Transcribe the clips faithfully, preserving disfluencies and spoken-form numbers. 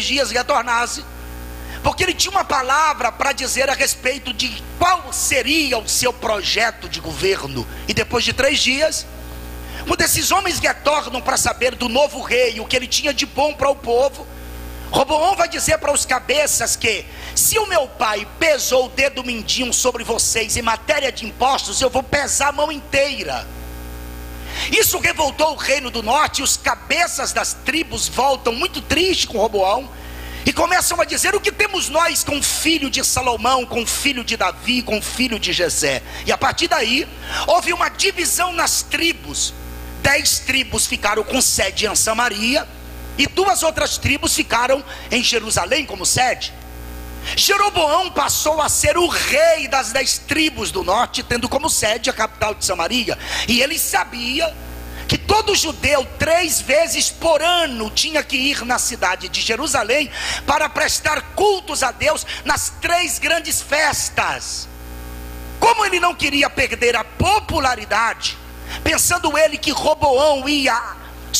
dias retornasse, porque ele tinha uma palavra para dizer a respeito de qual seria o seu projeto de governo. E depois de três dias, quando esses homens retornam para saber do novo rei, o que ele tinha de bom para o povo, Roboão vai dizer para os cabeças que, se o meu pai pesou o dedo mindinho sobre vocês em matéria de impostos, eu vou pesar a mão inteira. Isso revoltou o reino do norte, e os cabeças das tribos voltam muito tristes com Roboão, e começam a dizer: o que temos nós com o filho de Salomão, com o filho de Davi, com o filho de Jessé? E a partir daí, houve uma divisão nas tribos. Dez tribos ficaram com sede em Samaria, e duas outras tribos ficaram em Jerusalém como sede. Jeroboão passou a ser o rei das dez tribos do norte, tendo como sede a capital de Samaria. E ele sabia que todo judeu, três vezes por ano, tinha que ir na cidade de Jerusalém para prestar cultos a Deus nas três grandes festas. Como ele não queria perder a popularidade, pensando ele que Roboão ia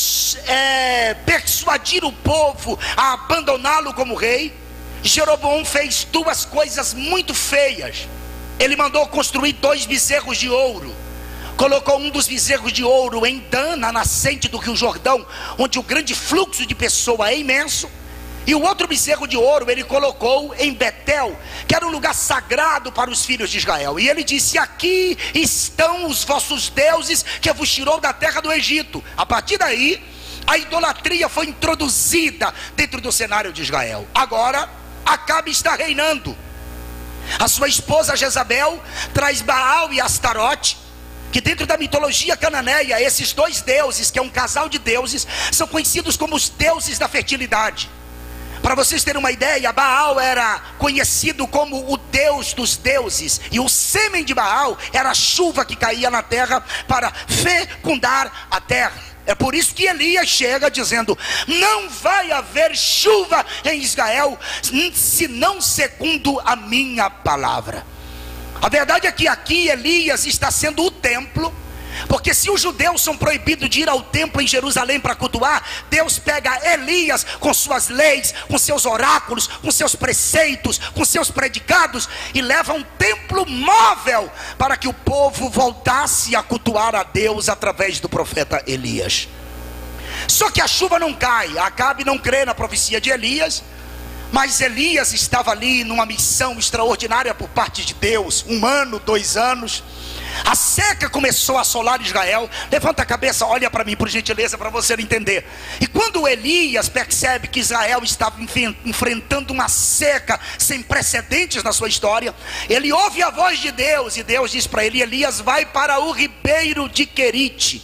é, persuadir o povo a abandoná-lo como rei, Jeroboão fez duas coisas muito feias. Ele mandou construir dois bezerros de ouro. Colocou um dos bezerros de ouro em Dan, na nascente do rio Jordão, onde o grande fluxo de pessoa é imenso. E o outro bezerro de ouro ele colocou em Betel, que era um lugar sagrado para os filhos de Israel. E ele disse: aqui estão os vossos deuses que vos tirou da terra do Egito. A partir daí, a idolatria foi introduzida dentro do cenário de Israel. Agora, Acabe está reinando. A sua esposa Jezabel traz Baal e Astarote, que dentro da mitologia cananeia, esses dois deuses, que é um casal de deuses, são conhecidos como os deuses da fertilidade. Para vocês terem uma ideia, Baal era conhecido como o deus dos deuses, e o sêmen de Baal era a chuva que caía na terra para fecundar a terra. É por isso que Elias chega dizendo: não vai haver chuva em Israel, senão segundo a minha palavra. A verdade é que aqui Elias está sendo o templo, porque se os judeus são proibidos de ir ao templo em Jerusalém para cultuar, Deus pega Elias com suas leis, com seus oráculos, com seus preceitos, com seus predicados, e leva um templo móvel para que o povo voltasse a cultuar a Deus através do profeta Elias. Só que a chuva não cai. Acabe não crê na profecia de Elias, mas Elias estava ali numa missão extraordinária por parte de Deus. Um ano, dois anos, a seca começou a assolar Israel. Levanta a cabeça, olha para mim por gentileza, para você entender. E quando Elias percebe que Israel estava enfrentando uma seca sem precedentes na sua história, ele ouve a voz de Deus, e Deus diz para ele: Elias, vai para o ribeiro de Querite.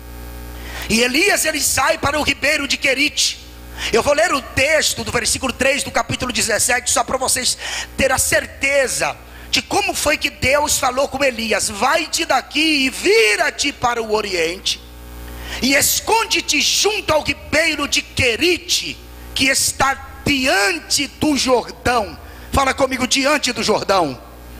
E Elias ele sai para o ribeiro de Querite. Eu vou ler o texto do versículo três do capítulo dezessete, só para vocês terem a certeza de como foi que Deus falou com Elias: vai-te daqui e vira-te para o oriente, e esconde-te junto ao ribeiro de Querite, que está diante do Jordão. Fala comigo: diante do Jordão.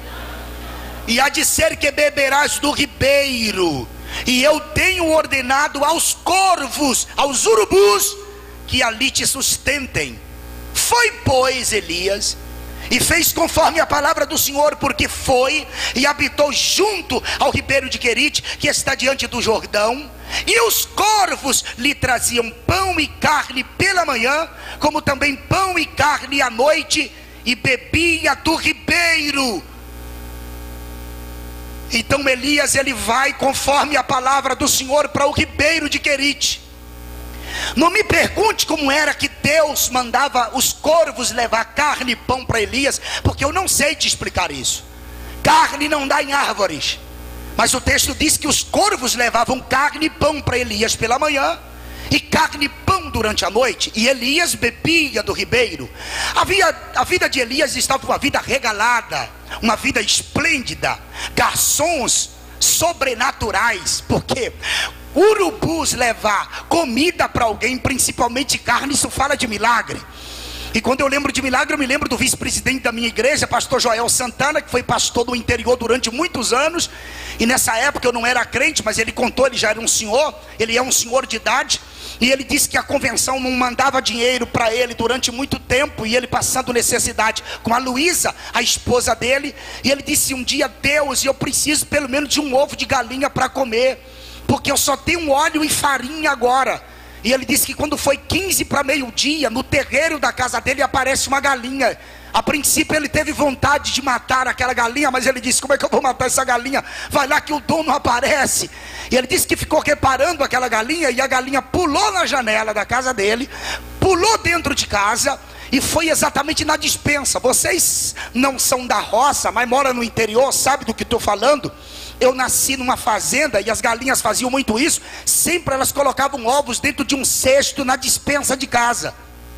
E há de ser que beberás do ribeiro, e eu tenho ordenado aos corvos, aos urubus, que ali te sustentem. Foi, pois, Elias e fez conforme a palavra do Senhor, porque foi e habitou junto ao ribeiro de Querite, que está diante do Jordão. E os corvos lhe traziam pão e carne pela manhã, como também pão e carne à noite, e bebia do ribeiro. Então Elias ele vai conforme a palavra do Senhor para o ribeiro de Querite. Não me pergunte como era que Deus mandava os corvos levar carne e pão para Elias, porque eu não sei te explicar isso. Carne não dá em árvores, mas o texto diz que os corvos levavam carne e pão para Elias pela manhã, e carne e pão durante a noite, e Elias bebia do ribeiro. Havia, a vida de Elias estava uma vida regalada, uma vida esplêndida, garçons sobrenaturais, porque urubus levar comida para alguém, principalmente carne, isso fala de milagre. E quando eu lembro de milagre, eu me lembro do vice-presidente da minha igreja, pastor Joel Santana, que foi pastor do interior durante muitos anos. E nessa época eu não era crente, mas ele contou, ele já era um senhor, ele é um senhor de idade. E ele disse que a convenção não mandava dinheiro para ele durante muito tempo, e ele passando necessidade com a Luísa, a esposa dele. E ele disse um dia: Deus, eu preciso pelo menos de um ovo de galinha para comer, porque eu só tenho óleo e farinha agora. E ele disse que quando foi quinze para meio-dia, no terreiro da casa dele aparece uma galinha. A princípio ele teve vontade de matar aquela galinha, mas ele disse: como é que eu vou matar essa galinha? Vai lá que o dono aparece. E ele disse que ficou reparando aquela galinha, e a galinha pulou na janela da casa dele, pulou dentro de casa e foi exatamente na despensa. Vocês não são da roça, mas moram no interior, sabe do que estou falando? Eu nasci numa fazenda e as galinhas faziam muito isso. Sempre elas colocavam ovos dentro de um cesto na despensa de casa.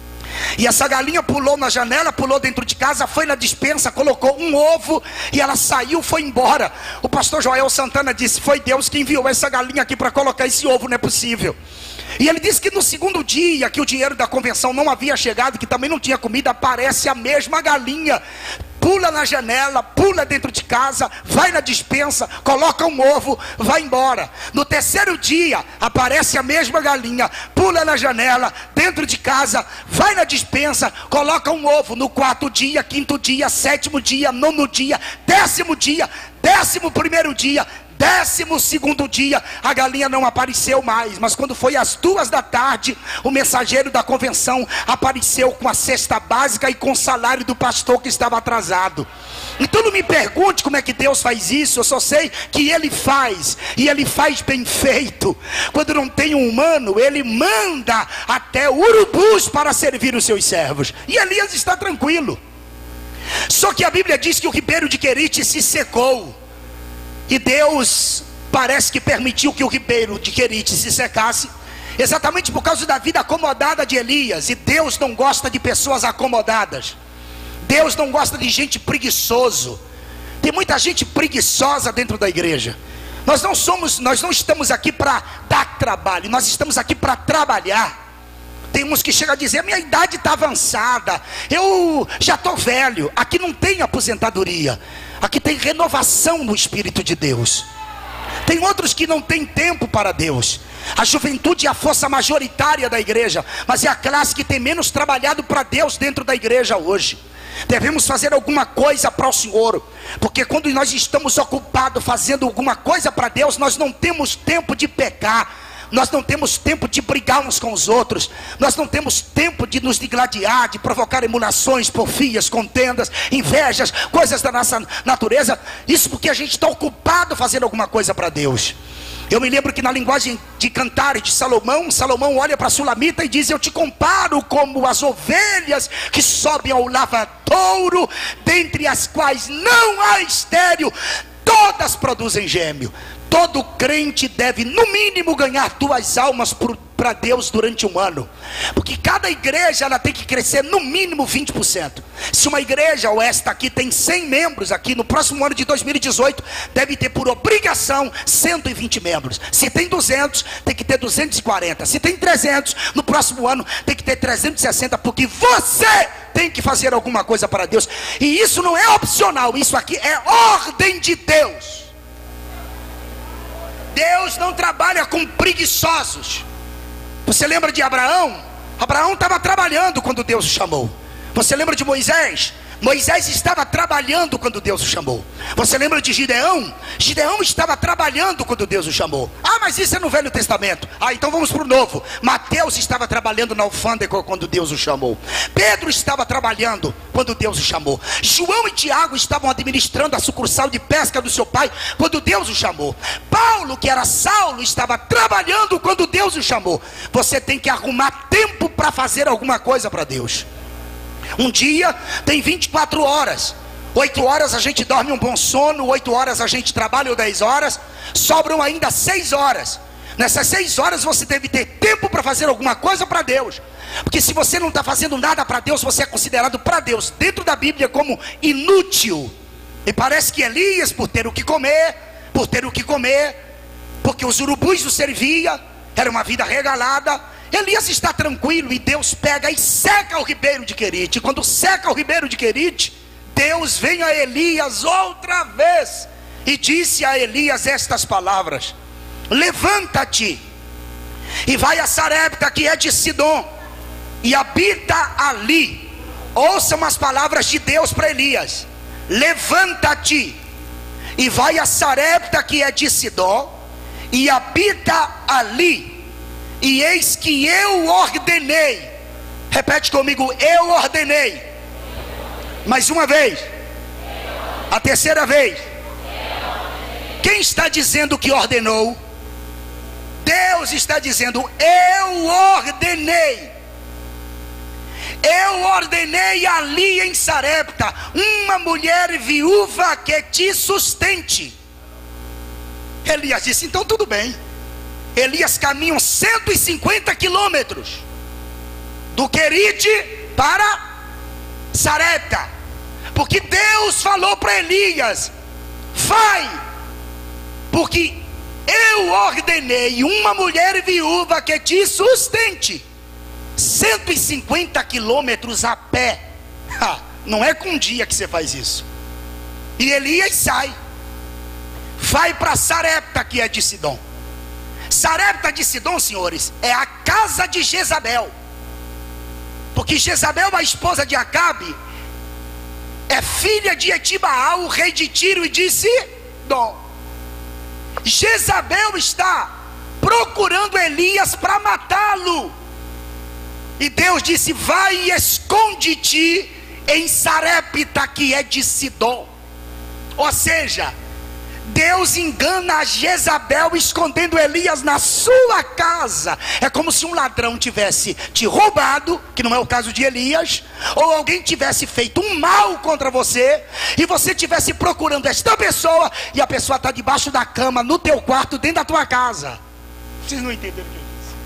E essa galinha pulou na janela, pulou dentro de casa, foi na despensa, colocou um ovo e ela saiu, foi embora. O pastor Joel Santana disse: foi Deus que enviou essa galinha aqui para colocar esse ovo, não é possível. E ele disse que no segundo dia, que o dinheiro da convenção não havia chegado, que também não tinha comida, aparece a mesma galinha, pula na janela, pula dentro de casa, vai na despensa, coloca um ovo, vai embora. No terceiro dia, aparece a mesma galinha, pula na janela, dentro de casa, vai na despensa, coloca um ovo. No quarto dia, quinto dia, sétimo dia, nono dia, décimo dia, décimo primeiro dia, décimo segundo dia, a galinha não apareceu mais. Mas quando foi às duas da tarde, o mensageiro da convenção apareceu com a cesta básica e com o salário do pastor que estava atrasado. Então não me pergunte como é que Deus faz isso. Eu só sei que Ele faz, e Ele faz bem feito. Quando não tem um humano, Ele manda até urubus para servir os seus servos. E Elias está tranquilo. Só que a Bíblia diz que o ribeiro de Querite se secou, e Deus parece que permitiu que o ribeiro de Querite se secasse, exatamente por causa da vida acomodada de Elias. E Deus não gosta de pessoas acomodadas. Deus não gosta de gente preguiçoso. Tem muita gente preguiçosa dentro da igreja. Nós não somos, nós não estamos aqui para dar trabalho, nós estamos aqui para trabalhar. Tem uns que chegam a dizer: minha idade está avançada, eu já estou velho. Aqui não tem aposentadoria, aqui tem renovação no Espírito de Deus. Tem outros que não têm tempo para Deus. A juventude é a força majoritária da igreja, mas é a classe que tem menos trabalhado para Deus dentro da igreja hoje. Devemos fazer alguma coisa para o Senhor, porque quando nós estamos ocupados fazendo alguma coisa para Deus, nós não temos tempo de pecar, nós não temos tempo de brigar uns com os outros, nós não temos tempo de nos digladiar, de provocar emulações, porfias, contendas, invejas, coisas da nossa natureza. Isso porque a gente está ocupado fazendo alguma coisa para Deus. Eu me lembro que na linguagem de Cantares de Salomão, Salomão olha para a Sulamita e diz: eu te comparo como as ovelhas que sobem ao lavadouro, dentre as quais não há estéril, todas produzem gêmeo. Todo crente deve no mínimo ganhar duas almas para Deus durante um ano, porque cada igreja ela tem que crescer no mínimo vinte por cento. Se uma igreja, ou esta aqui, tem cem membros aqui, no próximo ano de dois mil e dezoito deve ter por obrigação cento e vinte membros. Se tem duzentos, tem que ter duzentos e quarenta. Se tem trezentos, no próximo ano tem que ter trezentos e sessenta, porque você tem que fazer alguma coisa para Deus. E isso não é opcional, isso aqui é ordem de Deus. Deus não trabalha com preguiçosos. Você lembra de Abraão? Abraão estava trabalhando quando Deus o chamou. Você lembra de Moisés? Moisés estava trabalhando quando Deus o chamou. Você lembra de Gideão? Gideão estava trabalhando quando Deus o chamou. Ah, mas isso é no Velho Testamento. Ah, então vamos para o Novo. Mateus estava trabalhando na alfândega quando Deus o chamou. Pedro estava trabalhando quando Deus o chamou. João e Tiago estavam administrando a sucursal de pesca do seu pai quando Deus o chamou. Paulo, que era Saulo, estava trabalhando quando Deus o chamou. Você tem que arrumar tempo para fazer alguma coisa para Deus. Um dia tem vinte e quatro horas. Oito horas a gente dorme um bom sono, oito horas a gente trabalha ou dez horas. Sobram ainda seis horas. Nessas seis horas você deve ter tempo para fazer alguma coisa para Deus. Porque se você não está fazendo nada para Deus, você é considerado para Deus, dentro da Bíblia, como inútil. E parece que Elias, por ter o que comer, por ter o que comer, porque os urubus o serviam, era uma vida regalada, Elias está tranquilo, e Deus pega e seca o ribeiro de Querite. Quando seca o ribeiro de Querite, Deus vem a Elias outra vez e disse a Elias estas palavras: levanta-te e vai a Sarepta, que é de Sidom, e habita ali. Ouçam as palavras de Deus para Elias: levanta-te e vai a Sarepta, que é de Sidom, e habita ali, e eis que eu ordenei. Repete comigo: eu ordenei. Mais uma vez. A terceira vez. Quem está dizendo que ordenou? Deus está dizendo: eu ordenei. Eu ordenei ali em Sarepta uma mulher viúva que te sustente. Elias disse: então tudo bem. Elias caminha cento e cinquenta quilômetros do Querite para Sarepta, porque Deus falou para Elias: vai, porque eu ordenei uma mulher viúva que te sustente. Cento e cinquenta quilômetros a pé. Ha, não é com um dia que você faz isso. E Elias sai, vai para Sarepta, que é de Sidom. Sarepta de Sidom, senhores, é a casa de Jezabel, porque Jezabel, a esposa de Acabe, é filha de Etibaal, o rei de Tiro e de Sidom. Jezabel está procurando Elias para matá-lo, e Deus disse: vai e esconde-te em Sarepta, que é de Sidom. Ou seja, Deus engana a Jezabel escondendo Elias na sua casa. É como se um ladrão tivesse te roubado, que não é o caso de Elias, ou alguém tivesse feito um mal contra você, e você estivesse procurando esta pessoa, e a pessoa está debaixo da cama, no teu quarto, dentro da tua casa. Vocês não entenderam o que eu disse?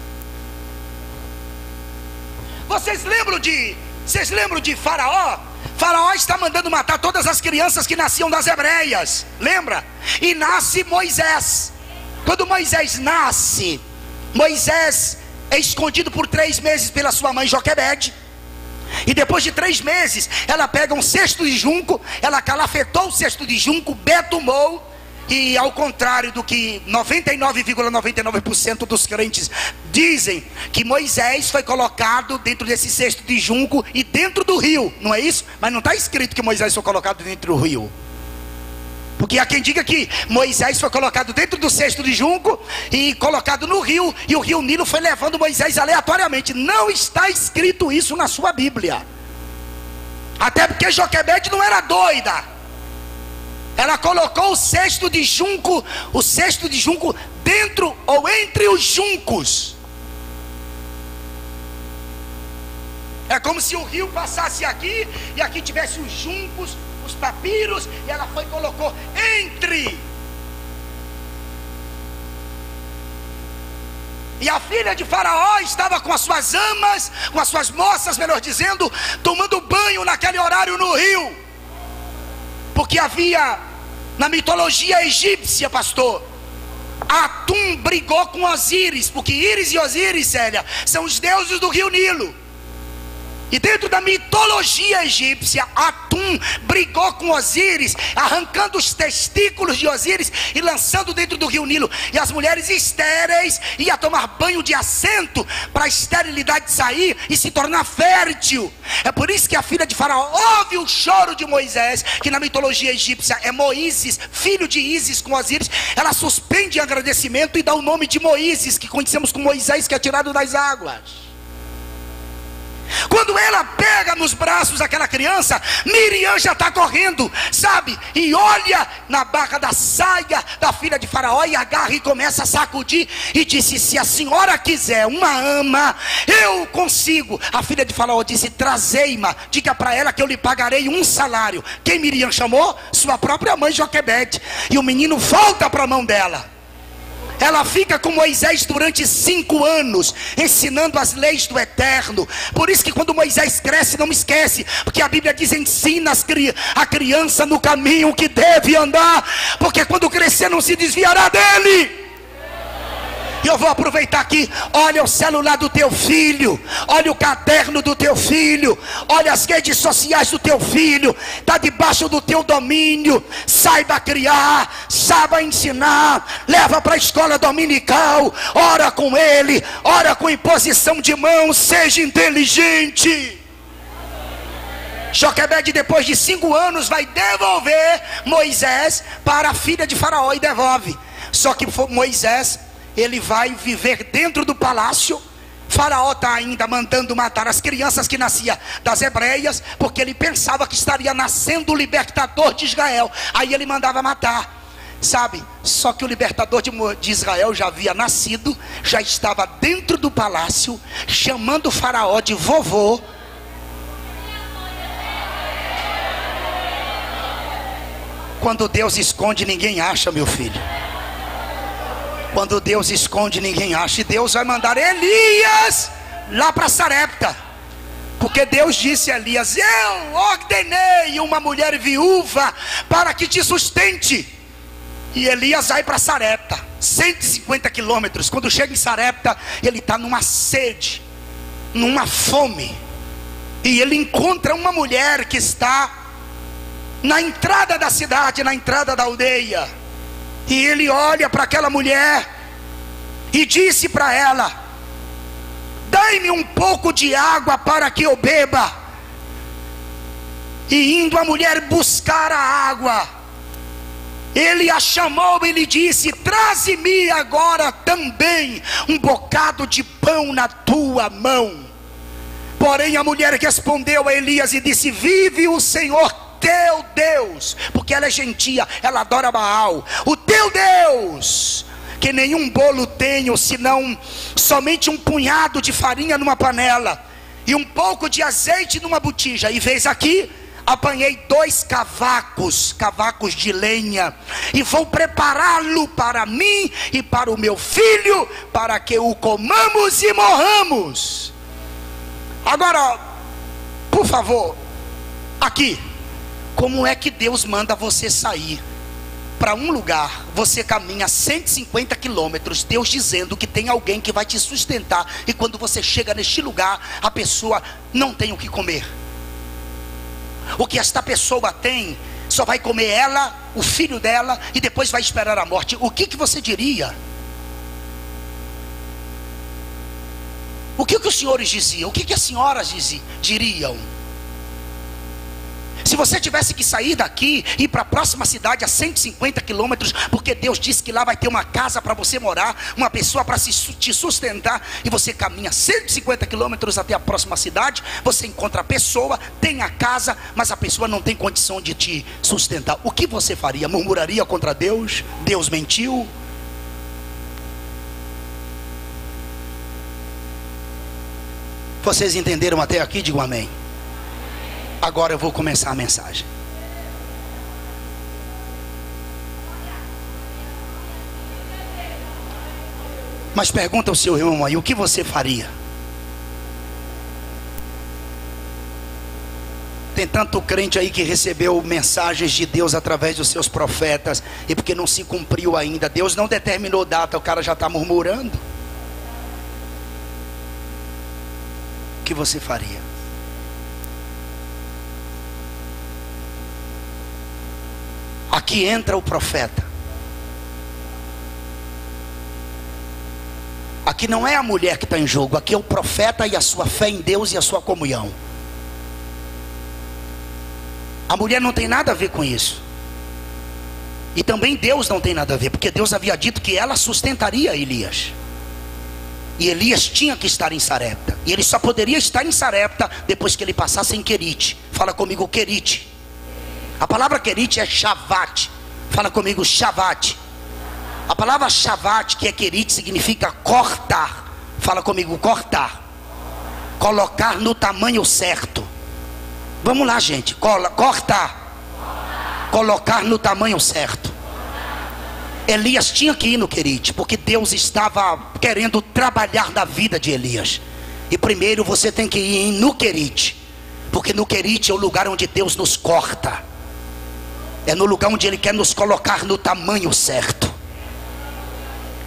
Vocês lembram de, vocês lembram de Faraó? Faraó está mandando matar todas as crianças que nasciam das hebreias, lembra? E nasce Moisés. Quando Moisés nasce, Moisés é escondido por três meses pela sua mãe Joquebede. E depois de três meses, ela pega um cesto de junco, ela calafetou o cesto de junco, betumou. E ao contrário do que noventa e nove vírgula noventa e nove por cento dos crentes dizem, que Moisés foi colocado dentro desse cesto de junco e dentro do rio, não é isso? Mas não está escrito que Moisés foi colocado dentro do rio, porque há quem diga que Moisés foi colocado dentro do cesto de junco e colocado no rio, e o rio Nilo foi levando Moisés aleatoriamente. Não está escrito isso na sua Bíblia, até porque Joquebede não era doida. Ela colocou o cesto de junco, o cesto de junco dentro ou entre os juncos. É como se o rio passasse aqui e aqui tivesse os juncos, os papiros, e ela foi e colocou entre. E a filha de Faraó estava com as suas amas, com as suas moças, melhor dizendo, tomando banho naquele horário no rio, porque havia na mitologia egípcia, pastor, Atum brigou com Osíris, porque Íris e Osíris, Célia, são os deuses do rio Nilo. E dentro da mitologia egípcia, Atum brigou com Osíris, arrancando os testículos de Osíris e lançando dentro do rio Nilo. E as mulheres estéreis iam tomar banho de assento para a esterilidade sair e se tornar fértil. É por isso que a filha de Faraó ouve o choro de Moisés, que na mitologia egípcia é Moíses, filho de Ísis com Osíris. Ela suspende agradecimento e dá o nome de Moíses, que conhecemos como Moisés, que é tirado das águas. Quando ela pega nos braços aquela criança, Miriam já está correndo, sabe? E olha na barra da saia da filha de Faraó e agarra e começa a sacudir. E disse: se a senhora quiser uma ama, eu consigo. A filha de Faraó disse: trazei-ma, diga para ela que eu lhe pagarei um salário. Quem Miriam chamou? Sua própria mãe Joquebede. E o menino volta para a mão dela. Ela fica com Moisés durante cinco anos, ensinando as leis do Eterno. Por isso que quando Moisés cresce, não me esquece, porque a Bíblia diz: ensina a criança no caminho que deve andar, porque quando crescer não se desviará dele. E eu vou aproveitar aqui. Olha o celular do teu filho, olha o caderno do teu filho, olha as redes sociais do teu filho. Está debaixo do teu domínio. Saiba criar, saiba ensinar. Leva para a escola dominical. Ora com ele, ora com imposição de mãos. Seja inteligente. Joquebede, depois de cinco anos, vai devolver Moisés para a filha de Faraó, e devolve. Só que Moisés, ele vai viver dentro do palácio. Faraó está ainda mandando matar as crianças que nasciam das hebreias, porque ele pensava que estaria nascendo o libertador de Israel. Aí ele mandava matar, sabe? Só que o libertador de, de Israel já havia nascido, já estava dentro do palácio, chamando o Faraó de vovô. Quando Deus esconde, ninguém acha, meu filho. Quando Deus esconde, ninguém acha. E Deus vai mandar Elias lá para Sarepta, porque Deus disse a Elias: eu ordenei uma mulher viúva para que te sustente. E Elias vai para Sarepta, cento e cinquenta quilômetros. Quando chega em Sarepta, ele está numa sede, numa fome. E ele encontra uma mulher que está na entrada da cidade, na entrada da aldeia. E ele olha para aquela mulher e disse para ela: dai-me um pouco de água para que eu beba. E indo a mulher buscar a água, ele a chamou e lhe disse: traze-me agora também um bocado de pão na tua mão. Porém a mulher respondeu a Elias e disse: vive o Senhor teu Deus, porque ela é gentia, ela adora Baal, o teu Deus, que nenhum bolo tenho, senão somente um punhado de farinha numa panela e um pouco de azeite numa botija. E vês aqui, apanhei dois cavacos, cavacos de lenha, e vou prepará-lo para mim e para o meu filho, para que o comamos e morramos. Agora, por favor, aqui, como é que Deus manda você sair para um lugar? Você caminha cento e cinquenta quilômetros, Deus dizendo que tem alguém que vai te sustentar, e quando você chega neste lugar, a pessoa não tem o que comer. O que esta pessoa tem, só vai comer ela, o filho dela, e depois vai esperar a morte. O que, que você diria? O que, que os senhores diziam? O que, que as senhoras diziam, diriam? Se você tivesse que sair daqui e ir para a próxima cidade a cento e cinquenta quilômetros, porque Deus disse que lá vai ter uma casa para você morar, uma pessoa para te sustentar, e você caminha cento e cinquenta quilômetros até a próxima cidade, você encontra a pessoa, tem a casa, mas a pessoa não tem condição de te sustentar. O que você faria? Murmuraria contra Deus? Deus mentiu? Vocês entenderam até aqui? Digam amém. Agora eu vou começar a mensagem. Mas pergunta ao seu irmão aí: o que você faria? Tem tanto crente aí que recebeu mensagens de Deus através dos seus profetas, e porque não se cumpriu ainda, Deus não determinou data, o cara já está murmurando. O que você faria? Aqui entra o profeta. Aqui não é a mulher que está em jogo, aqui é o profeta e a sua fé em Deus e a sua comunhão. A mulher não tem nada a ver com isso. E também Deus não tem nada a ver, porque Deus havia dito que ela sustentaria Elias. E Elias tinha que estar em Sarepta. E ele só poderia estar em Sarepta depois que ele passasse em Querite. Fala comigo, Querite. A palavra Querite é Shavat. Fala comigo, Shavat. A palavra Shavat, que é Querite, significa cortar. Fala comigo, cortar. Colocar no tamanho certo. Vamos lá, gente. Cola, cortar. Colocar no tamanho certo. Elias tinha que ir no Querite, porque Deus estava querendo trabalhar na vida de Elias. E primeiro você tem que ir no Querite, porque no Querite é o lugar onde Deus nos corta. É no lugar onde Ele quer nos colocar no tamanho certo.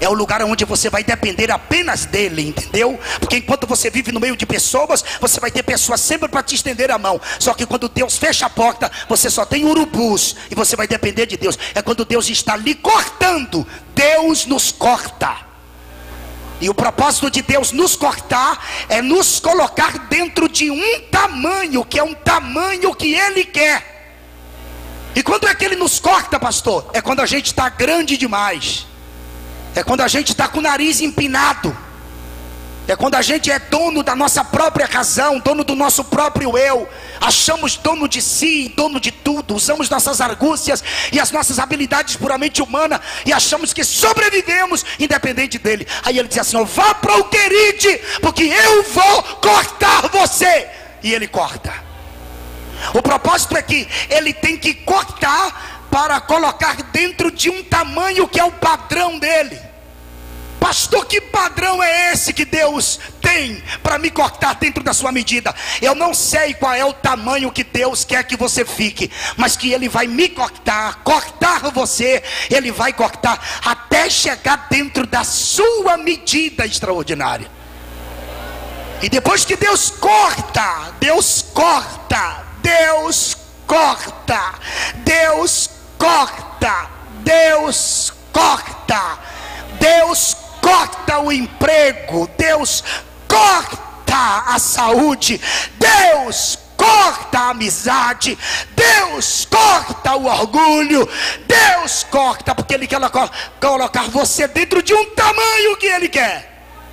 é o lugar onde você vai depender apenas dele, entendeu? Porque enquanto você vive no meio de pessoas, você vai ter pessoas sempre para te estender a mão. Só que quando Deus fecha a porta, você só tem urubus e você vai depender de Deus. É quando Deus está lhe cortando, Deus nos corta. E o propósito de Deus nos cortar é nos colocar dentro de um tamanho, que é um tamanho que Ele quer. E quando é que Ele nos corta, pastor? É quando a gente está grande demais. É quando a gente está com o nariz empinado. É quando a gente é dono da nossa própria razão, dono do nosso próprio eu. Achamos dono de si, dono de tudo. Usamos nossas argúcias e as nossas habilidades puramente humanas e achamos que sobrevivemos independente dele. Aí ele diz assim, ó, vá para o Querite, porque eu vou cortar você. E ele corta. O propósito é que ele tem que cortar para colocar dentro de um tamanho que é o padrão dele. Pastor, que padrão é esse que Deus tem para me cortar dentro da sua medida? Eu não sei qual é o tamanho que Deus quer que você fique, mas que Ele vai me cortar, cortar você, Ele vai cortar até chegar dentro da sua medida extraordinária. E depois que Deus corta, Deus corta, Deus corta, Deus corta, Deus corta, Deus corta o emprego, Deus corta a saúde, Deus corta a amizade, Deus corta o orgulho, Deus corta, porque Ele quer colocar você dentro de um tamanho que Ele quer.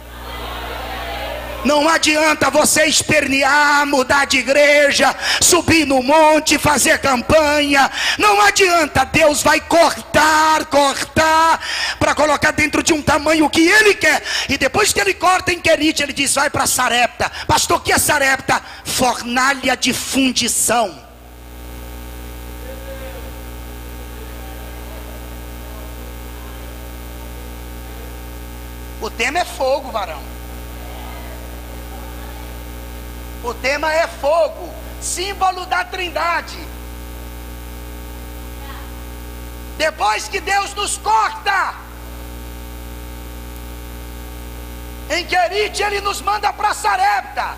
Não adianta você espernear, mudar de igreja, subir no monte, fazer campanha. Não adianta, Deus vai cortar, cortar, para colocar dentro de um tamanho que Ele quer. E depois que Ele corta em Querite, Ele diz, vai para Sarepta. Pastor, o que é Sarepta? Fornalha de fundição. O tema é fogo, varão. O tema é fogo, símbolo da Trindade. Depois que Deus nos corta, em Querite Ele nos manda para Sarepta.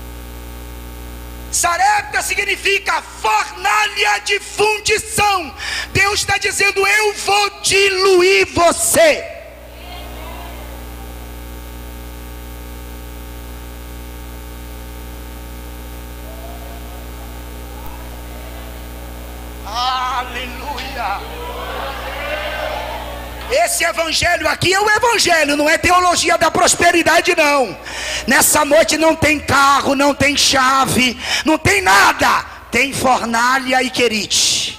Sarepta significa fornalha de fundição. Deus está dizendo, eu vou diluir você. Aleluia. Esse evangelho aqui é o evangelho, não é teologia da prosperidade não. Nessa noite não tem carro, não tem chave, não tem nada. Tem fornalha e Querite.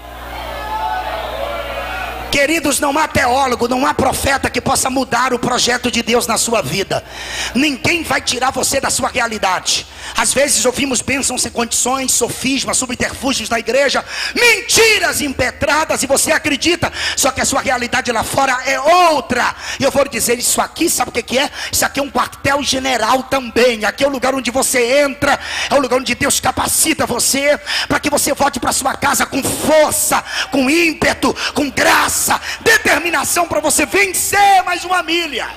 Queridos, não há teólogo, não há profeta que possa mudar o projeto de Deus na sua vida. Ninguém vai tirar você da sua realidade. Às vezes ouvimos bênçãos sem condições, sofismas, subterfúgios na igreja, mentiras impetradas, e você acredita, só que a sua realidade lá fora é outra. E eu vou lhe dizer, isso aqui, sabe o que é? Isso aqui é um quartel general também. Aqui é o lugar onde você entra, é o lugar onde Deus capacita você, para que você volte para sua casa com força, com ímpeto, com graça, determinação, para você vencer mais uma milha.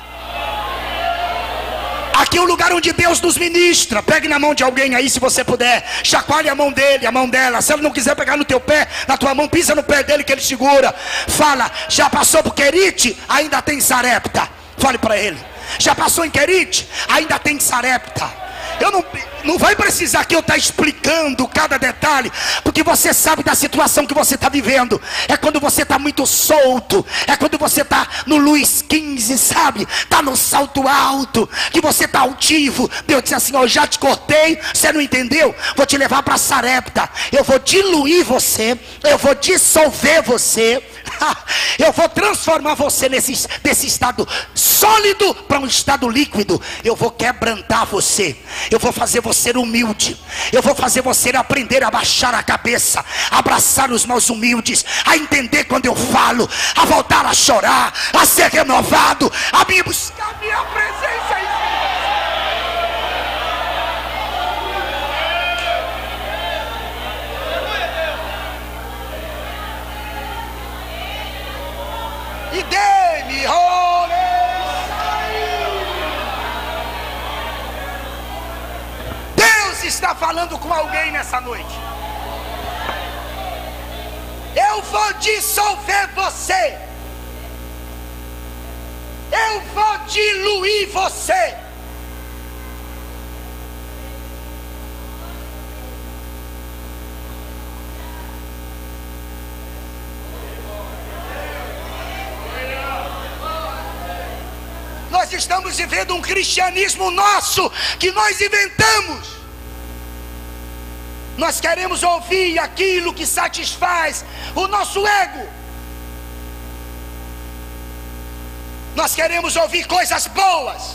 Aqui é o lugar onde Deus nos ministra. Pegue na mão de alguém aí, se você puder, chacoalhe a mão dele, a mão dela. Se ele não quiser pegar no teu pé, na tua mão, pisa no pé dele que ele segura. Fala, já passou por Querite? Ainda tem Sarepta. Fale para ele. Já passou em Querite? Ainda tem Sarepta. Eu não, não vai precisar que eu estar explicando cada detalhe, porque você sabe da situação que você está vivendo. É quando você está muito solto, é quando você está no Luiz quinze, sabe? Está no salto alto, que você está altivo. Deus diz assim, ó, já te cortei, você não entendeu? Vou te levar para Sarepta. Eu vou diluir você, eu vou dissolver você, eu vou transformar você nesse, desse estado sólido para um estado líquido. Eu vou quebrantar você, eu vou fazer você humilde, eu vou fazer você aprender a baixar a cabeça, a abraçar os mais humildes, a entender quando eu falo, a voltar a chorar, a ser renovado, a me buscar a minha presença em e dê-me, olê. falando com alguém nessa noite. Eu vou dissolver você. Eu vou diluir você. Nós estamos vivendo um cristianismo nosso, que nós inventamos. Nós queremos ouvir aquilo que satisfaz o nosso ego. Nós queremos ouvir coisas boas.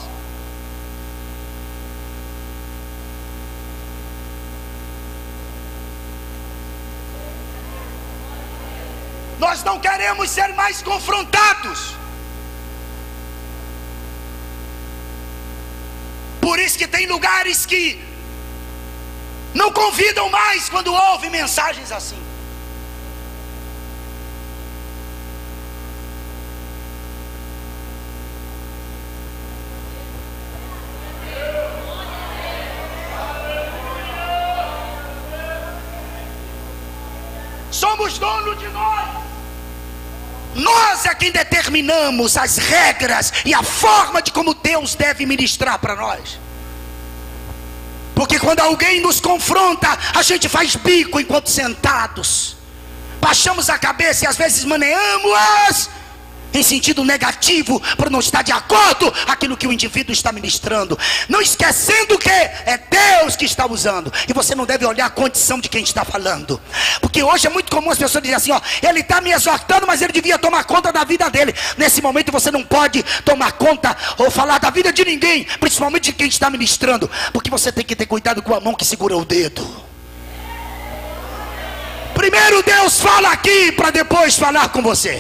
Nós não queremos ser mais confrontados. Por isso que tem lugares que não convidam mais quando ouvem mensagens assim. Somos donos de nós. Nós é quem determinamos as regras e a forma de como Deus deve ministrar para nós. Porque quando alguém nos confronta, a gente faz bico enquanto sentados, baixamos a cabeça e às vezes maneamos em sentido negativo, por não estar de acordo com aquilo que o indivíduo está ministrando, não esquecendo que é Deus que está usando. E você não deve olhar a condição de quem está falando, porque hoje é muito comum as pessoas dizerem assim, ó, ele está me exortando, mas ele devia tomar conta da vida dele. Nesse momento você não pode tomar conta ou falar da vida de ninguém, principalmente de quem está ministrando, porque você tem que ter cuidado com a mão que segura o dedo. Primeiro Deus fala aqui, para depois falar com você.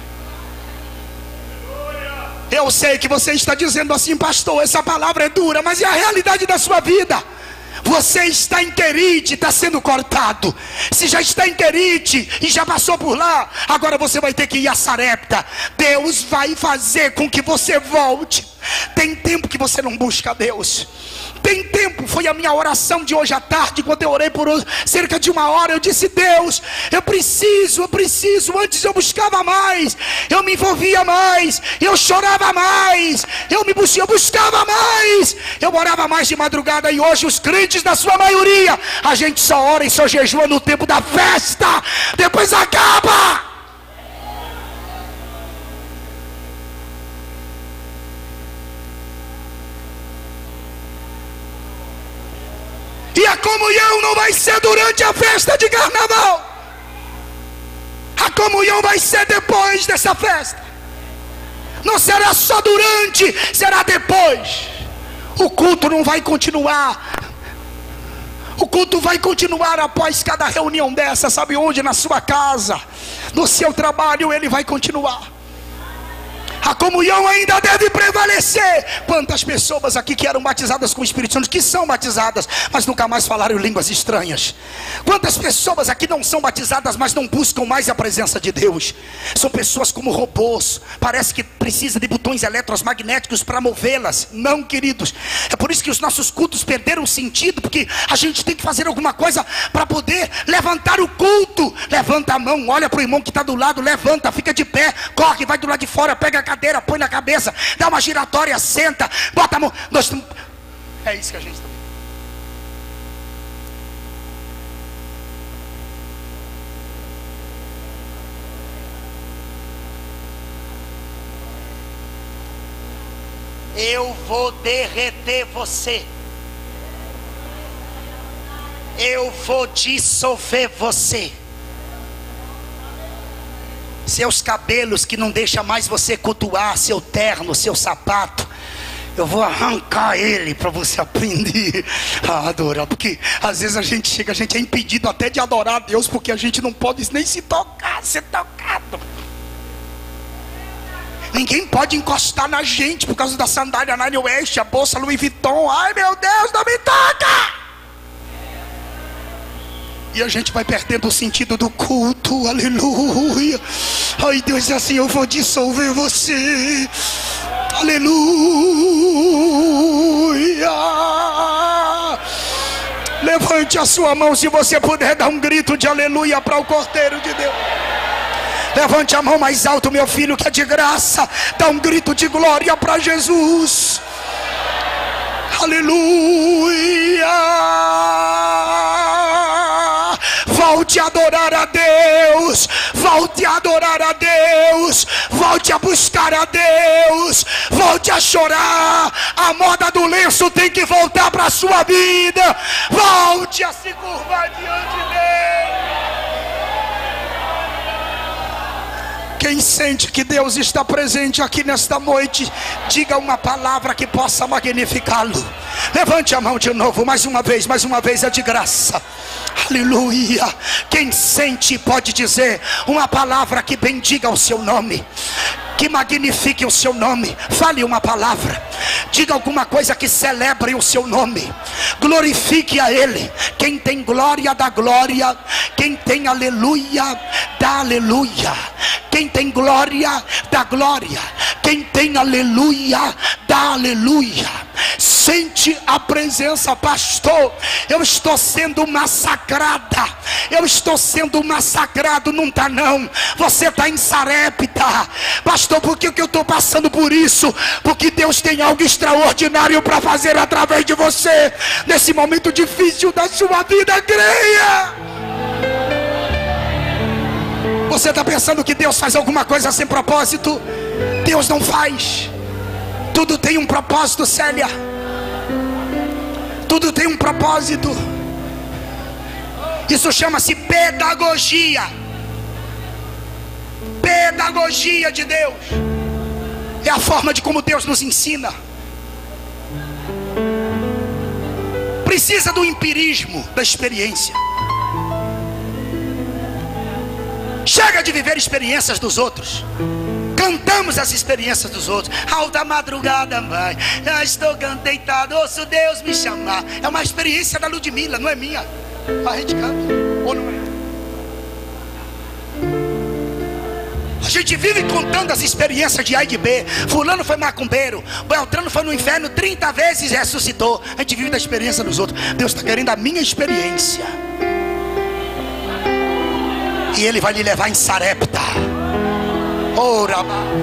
Eu sei que você está dizendo assim, pastor, essa palavra é dura, mas é a realidade da sua vida. Você está em Querite, está sendo cortado. Se já está em Querite e já passou por lá, agora você vai ter que ir a Sarepta. Deus vai fazer com que você volte. Tem tempo que você não busca Deus. Tem tempo, foi a minha oração de hoje à tarde, quando eu orei por cerca de uma hora, eu disse, Deus, eu preciso, eu preciso, antes eu buscava mais, eu me envolvia mais, eu chorava mais, eu me buscava, eu buscava mais, eu orava mais de madrugada. E hoje os crentes, na sua maioria, a gente só ora e só jejua no tempo da festa, depois acaba. E a comunhão não vai ser durante a festa de carnaval. A comunhão vai ser depois dessa festa. Não será só durante, será depois. O culto não vai continuar. O culto vai continuar após cada reunião dessa. Sabe onde? Na sua casa, no seu trabalho, ele vai continuar. A comunhão ainda deve prevalecer. Quantas pessoas aqui que eram batizadas com o Espírito Santo, que são batizadas, mas nunca mais falaram línguas estranhas? Quantas pessoas aqui não são batizadas, mas não buscam mais a presença de Deus? São pessoas como robôs, parece que precisa de botões eletromagnéticos para movê-las. Não, queridos, é por isso que os nossos cultos perderam o sentido, porque a gente tem que fazer alguma coisa para poder levantar o culto. Levanta a mão, olha para o irmão que está do lado, levanta, fica de pé, corre, vai do lado de fora, pega a cadeira, põe na cabeça, dá uma giratória, senta, bota a mão. Nós... É isso que a gente está. Eu vou derreter você. Eu vou dissolver você. Seus cabelos que não deixam mais você cultuar, seu terno, seu sapato, eu vou arrancar ele para você aprender a adorar. Porque às vezes a gente chega, a gente é impedido até de adorar a Deus, porque a gente não pode nem se tocar, ser tocado. Ninguém pode encostar na gente por causa da sandália Nine West, a bolsa Louis Vuitton. Ai meu Deus, não me toca! E a gente vai perdendo o sentido do culto, aleluia. Ai Deus, é assim, eu vou dissolver você, aleluia. Levante a sua mão se você puder dar um grito de aleluia para o Cordeiro de Deus. Levante a mão mais alto, meu filho, que é de graça. Dá um grito de glória para Jesus. Aleluia. Volte a adorar a Deus. Volte a adorar a Deus. Volte a buscar a Deus. Volte a chorar. A moda do lenço tem que voltar para a sua vida. Volte a se curvar diante dele. Quem sente que Deus está presente aqui nesta noite, diga uma palavra que possa magnificá-lo. Levante a mão de novo, mais uma vez, mais uma vez, é de graça. Aleluia. Quem sente pode dizer uma palavra que bendiga o seu nome, que magnifique o seu nome. Fale uma palavra, diga alguma coisa que celebre o seu nome, glorifique a Ele. Quem tem glória dá glória, quem tem aleluia dá aleluia. Quem tem glória dá glória, quem tem aleluia dá aleluia. Sente a presença, pastor. Eu estou sendo massacrada, eu estou sendo massacrado. Não está não, você está em Sarepta. Pastor, por que, que eu estou passando por isso? Porque Deus tem algo extraordinário para fazer através de você, nesse momento difícil da sua vida. Creia. Você está pensando que Deus faz alguma coisa sem propósito? Deus não faz. Tudo tem um propósito, Célia. Tudo tem um propósito. Isso chama-se pedagogia. Pedagogia de Deus. É a forma de como Deus nos ensina. Precisa do empirismo, da experiência. Chega de viver experiências dos outros. Cantamos as experiências dos outros. Alta madrugada, mãe, eu estou deitado, ouço Deus me chamar. É uma experiência da Ludmilla, não é minha. A gente canta, ou não é? A gente vive contando as experiências de A e de B. Fulano foi macumbeiro, Beltrano foi no inferno trinta vezes e ressuscitou. A gente vive da experiência dos outros. Deus está querendo a minha experiência, e Ele vai lhe levar em Sarepta. Ora,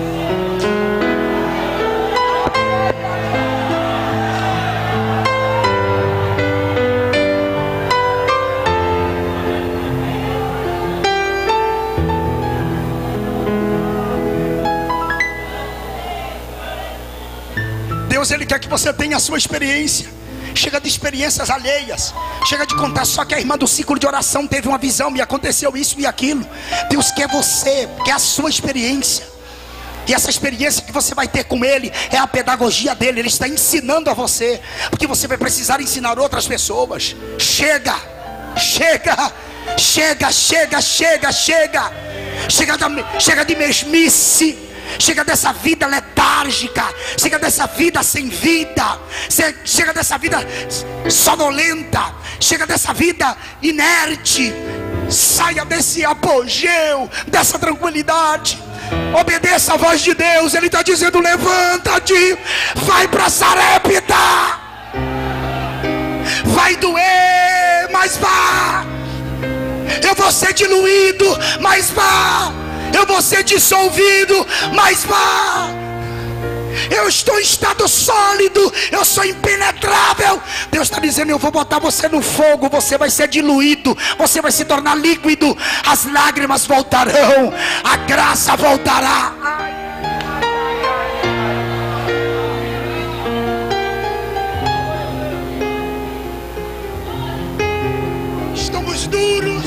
Deus, Ele quer que você tenha a sua experiência. Chega de experiências alheias. Chega de contar só que a irmã do ciclo de oração teve uma visão e aconteceu isso e aquilo. Deus quer você, quer a sua experiência. E essa experiência que você vai ter com Ele é a pedagogia dele. Ele está ensinando a você, porque você vai precisar ensinar outras pessoas. Chega, chega, chega, chega, chega, chega. Chega, da, chega de mesmice. Chega dessa vida letárgica. Chega dessa vida sem vida. Chega dessa vida sonolenta. Chega dessa vida inerte. Saia desse apogeu, dessa tranquilidade. Obedeça a voz de Deus. Ele está dizendo: levanta-te, vai para Sarepta. Vai doer, mas vá. Eu vou ser diluído, mas vá. Eu vou ser dissolvido, mas vá. Eu estou em estado sólido, eu sou impenetrável. Deus está dizendo: eu vou botar você no fogo. Você vai ser diluído, você vai se tornar líquido. As lágrimas voltarão, a graça voltará. Estamos duros.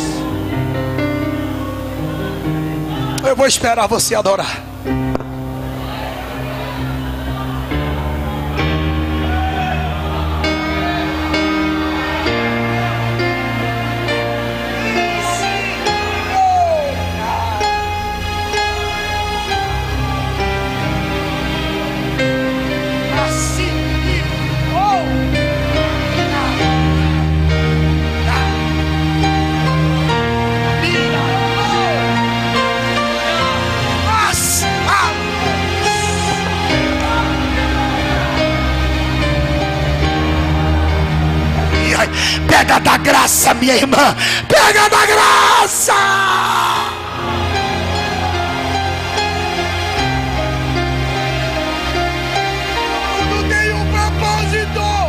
Eu vou esperar você adorar. minha irmã, pega da graça. Tudo tem um propósito.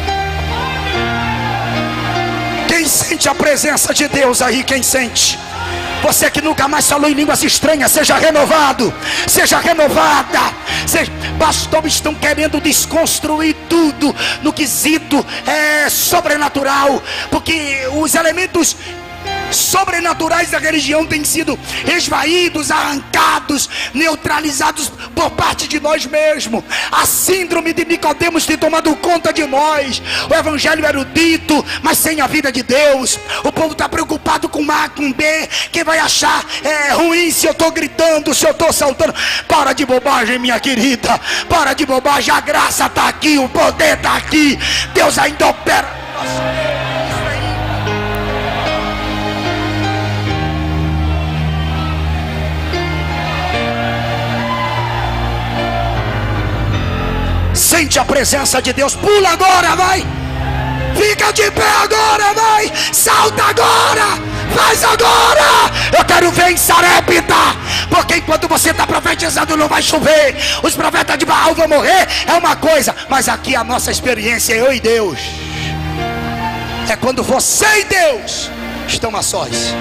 Quem sente a presença de Deus aí? Quem sente? Você que nunca mais falou em línguas estranhas, seja renovado, seja renovada. Seja... Pastores estão querendo desconstruir tudo no quesito é, sobrenatural, porque os elementos sobrenaturais da religião têm sido esvaídos, arrancados, neutralizados por parte de nós mesmos. A síndrome de Nicodemos tem tomado conta de nós. O evangelho erudito, mas sem a vida de Deus. O povo está preocupado com A, com B. Quem vai achar é, ruim se eu estou gritando, se eu estou saltando? Para de bobagem, minha querida, para de bobagem. A graça está aqui, o poder está aqui, Deus ainda opera. Sente a presença de Deus. Pula agora, vai. Fica de pé agora, vai. Salta agora. Faz agora. Eu quero ver em Sarepta. Porque enquanto você está profetizando não vai chover. Os profetas de Baal vão morrer. É uma coisa. Mas aqui a nossa experiência é eu e Deus. É quando você e Deus estão a sós.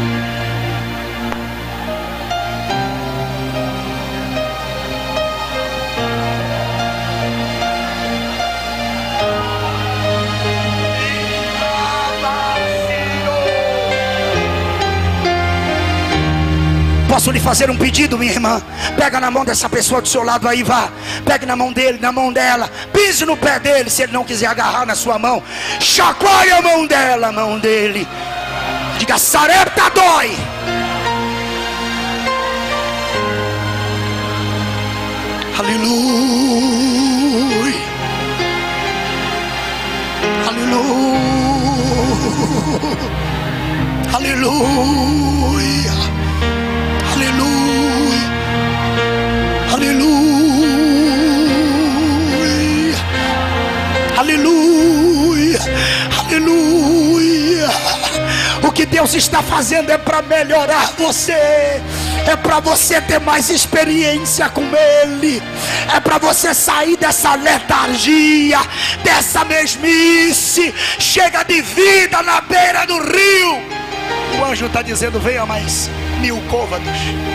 Posso lhe fazer um pedido, minha irmã? Pega na mão dessa pessoa do seu lado aí, vá. Pegue na mão dele, na mão dela. Pise no pé dele, se ele não quiser agarrar na sua mão. Chacoalhe a mão dela, a mão dele. Diga: Sarepta dói. Aleluia. Aleluia. Aleluia. Aleluia, aleluia, aleluia, aleluia. O que Deus está fazendo é para melhorar você, é para você ter mais experiência com Ele, é para você sair dessa letargia, dessa mesmice. Chega de vida na beira do rio. O anjo está dizendo: venha mais mil côvados.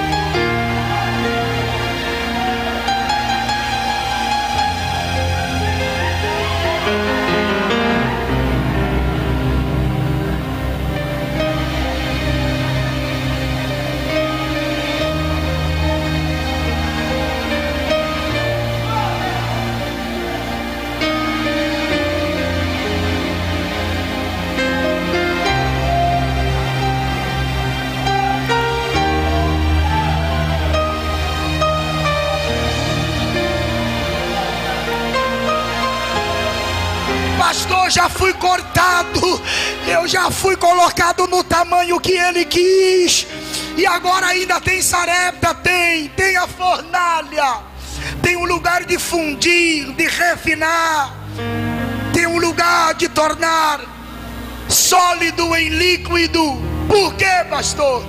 Pastor, já fui cortado, eu já fui colocado no tamanho que Ele quis, e agora ainda tem Sarepta, tem, tem a fornalha, tem um lugar de fundir, de refinar, tem um lugar de tornar sólido em líquido. Por quê, pastor?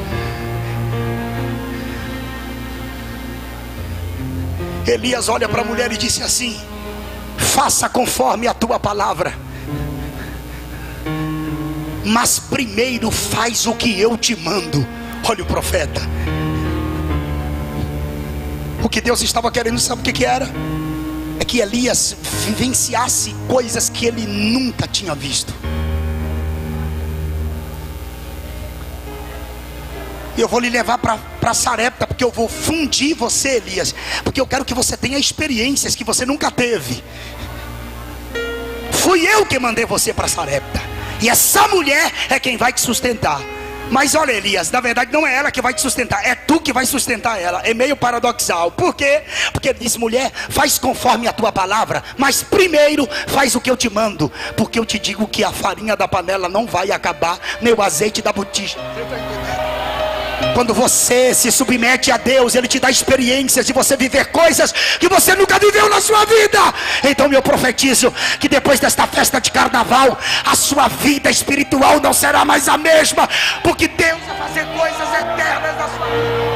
Elias olha para a mulher e disse assim: faça conforme a tua palavra, mas primeiro faz o que eu te mando. Olha o profeta. O que Deus estava querendo, sabe o que que era? É que Elias vivenciasse coisas que ele nunca tinha visto. E eu vou lhe levar para Sarepta, porque eu vou fundir você, Elias, porque eu quero que você tenha experiências que você nunca teve. Fui eu que mandei você para Sarepta, e essa mulher é quem vai te sustentar. Mas olha, Elias, na verdade não é ela que vai te sustentar, é tu que vai sustentar ela. É meio paradoxal. Por quê? Porque ele disse: mulher, faz conforme a tua palavra, mas primeiro faz o que eu te mando, porque eu te digo que a farinha da panela não vai acabar, nem o azeite da botija. Você está entendendo? Quando você se submete a Deus, Ele te dá experiências de você viver coisas que você nunca viveu na sua vida. Então eu profetizo que depois desta festa de carnaval, a sua vida espiritual não será mais a mesma, porque Deus vai fazer coisas eternas na sua vida.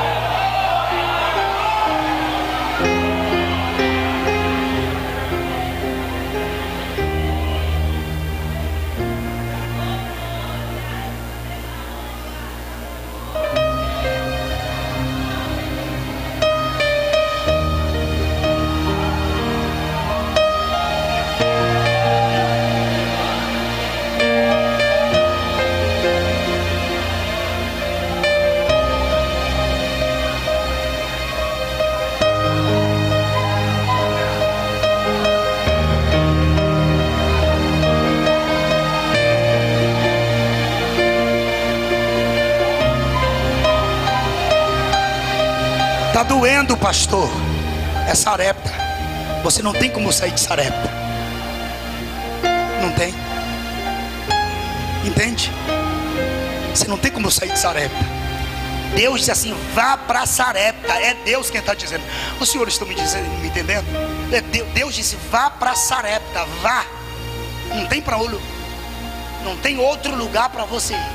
Está doendo, pastor. É Sarepta. Você não tem como sair de Sarepta. Não tem. Entende? Você não tem como sair de Sarepta. Deus diz assim: vá para Sarepta. É Deus quem está dizendo. Os senhores estão me dizendo, me entendendo? É Deus, Deus disse: vá para Sarepta. Vá. Não tem para olho. Não tem outro lugar para você ir,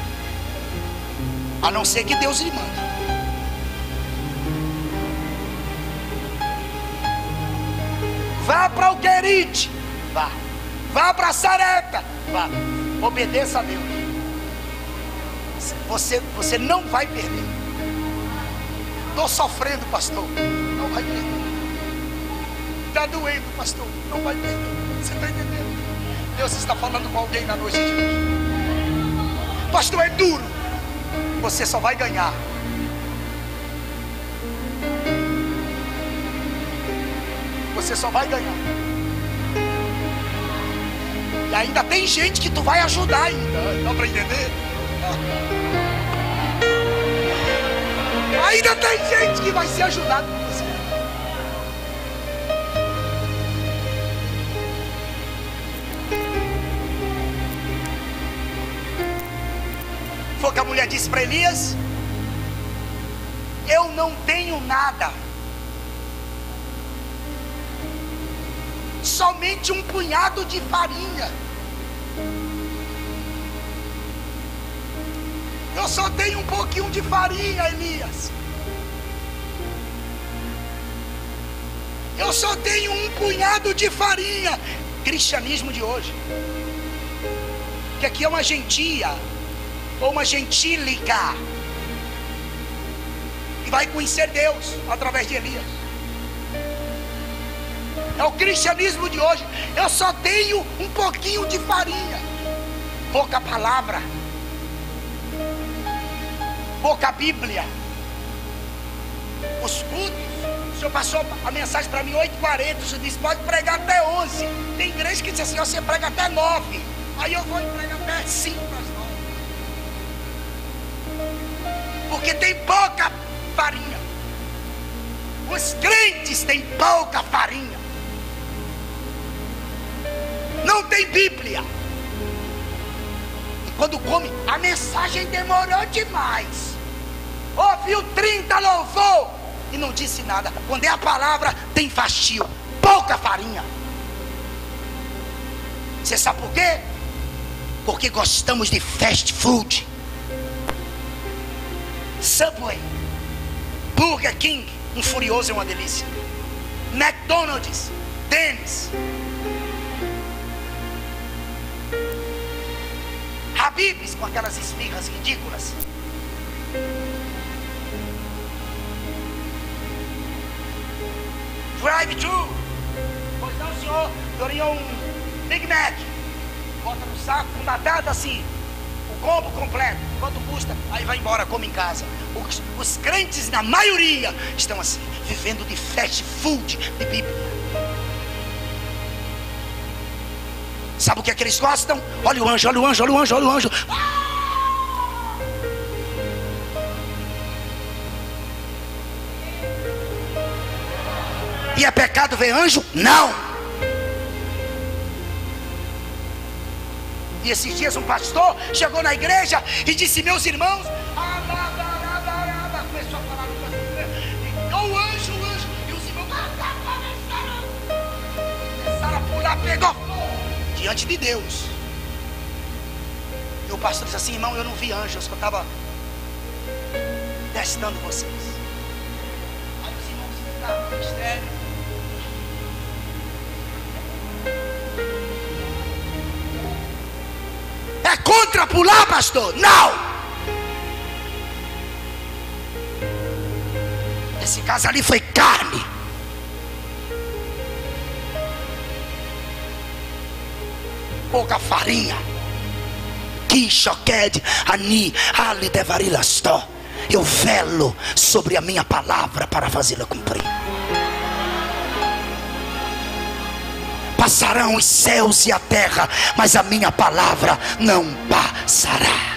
a não ser que Deus lhe mande. Vá para o Querite, vá. Vá para Sarepta, vá. Obedeça a Deus. Você, você não vai perder. Estou sofrendo, pastor. Não vai perder. Está doendo, pastor. Não vai perder. Você está entendendo? Deus está falando com alguém na noite de hoje. Pastor, é duro. Você só vai ganhar. Você só vai ganhar. E ainda tem gente que tu vai ajudar ainda. Dá para entender? Ainda tem gente que vai ser ajudada por você. Foi o que a mulher disse para Elias: eu não tenho nada, somente um punhado de farinha. Eu só tenho um pouquinho de farinha, Elias. Eu só tenho um punhado de farinha. Cristianismo de hoje, que aqui é uma gentia ou uma gentílica, que vai conhecer Deus através de Elias. É o cristianismo de hoje. Eu só tenho um pouquinho de farinha, pouca palavra, pouca Bíblia. Os cultos, o senhor passou a mensagem para mim oito e quarenta. O senhor disse: pode pregar até onze. Tem igreja que diz assim: você prega até nove. Aí eu vou e prego até cinco para as nove, porque tem pouca farinha. Os crentes têm pouca farinha. Não tem Bíblia. E quando come, a mensagem demorou demais. Ouviu trinta louvor e não disse nada. Quando é a palavra, tem fastio, pouca farinha. Você sabe por quê? Porque gostamos de fast food. Subway, Burger King, um furioso é uma delícia. McDonald's, Dennis, Habib's com aquelas esfirras ridículas. Drive-thru. Pois não, senhor, daria um Big Mac. Bota no saco, com batata assim, o combo completo. Quanto custa? Aí vai embora, come em casa. Os, os crentes, na maioria, estão assim, vivendo de fast food, de Bíblia. Sabe o que é que eles gostam? Olha o anjo, olha o anjo, olha o anjo, olha o anjo. Ah! E é pecado ver anjo? Não. E esses dias um pastor chegou na igreja e disse: meus irmãos, Começou a falar, o anjo, o anjo, e os irmãos começaram a pular, pegou diante de Deus. E o pastor disse assim: irmão, eu não vi anjos, eu estava testando vocês. Aí os irmãos ficaram no mistério. É contra pular, pastor? Não! Esse caso ali foi carne. Pouca farinha. Que choquede, ani, ali devarilastó. Eu velo sobre a minha palavra para fazê-la cumprir. Passarão os céus e a terra, mas a minha palavra não passará.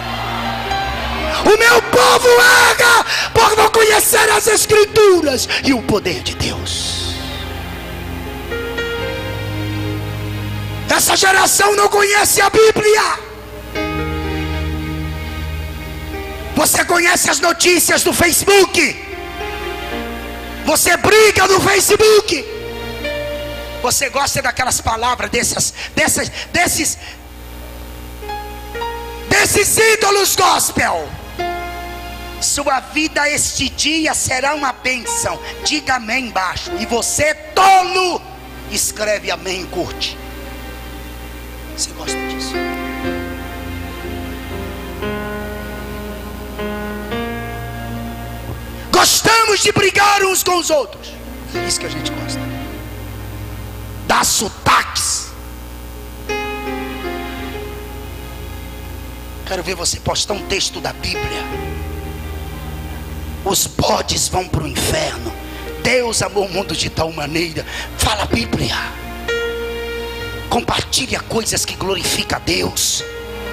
O meu povo erra por não conhecer as Escrituras e o poder de Deus. Essa geração não conhece a Bíblia. Você conhece as notícias do Facebook. Você briga no Facebook. Você gosta daquelas palavras dessas, dessas, desses, desses ídolos gospel. Sua vida este dia será uma bênção. Diga amém embaixo. E você, tolo, escreve amém e curte. Você gosta disso? Gostamos de brigar uns com os outros. É isso que a gente gosta. Dar sotaques. Quero ver você postar um texto da Bíblia. Os bodes vão para o inferno. Deus amou o mundo de tal maneira. Fala a Bíblia. Compartilha coisas que glorificam a Deus.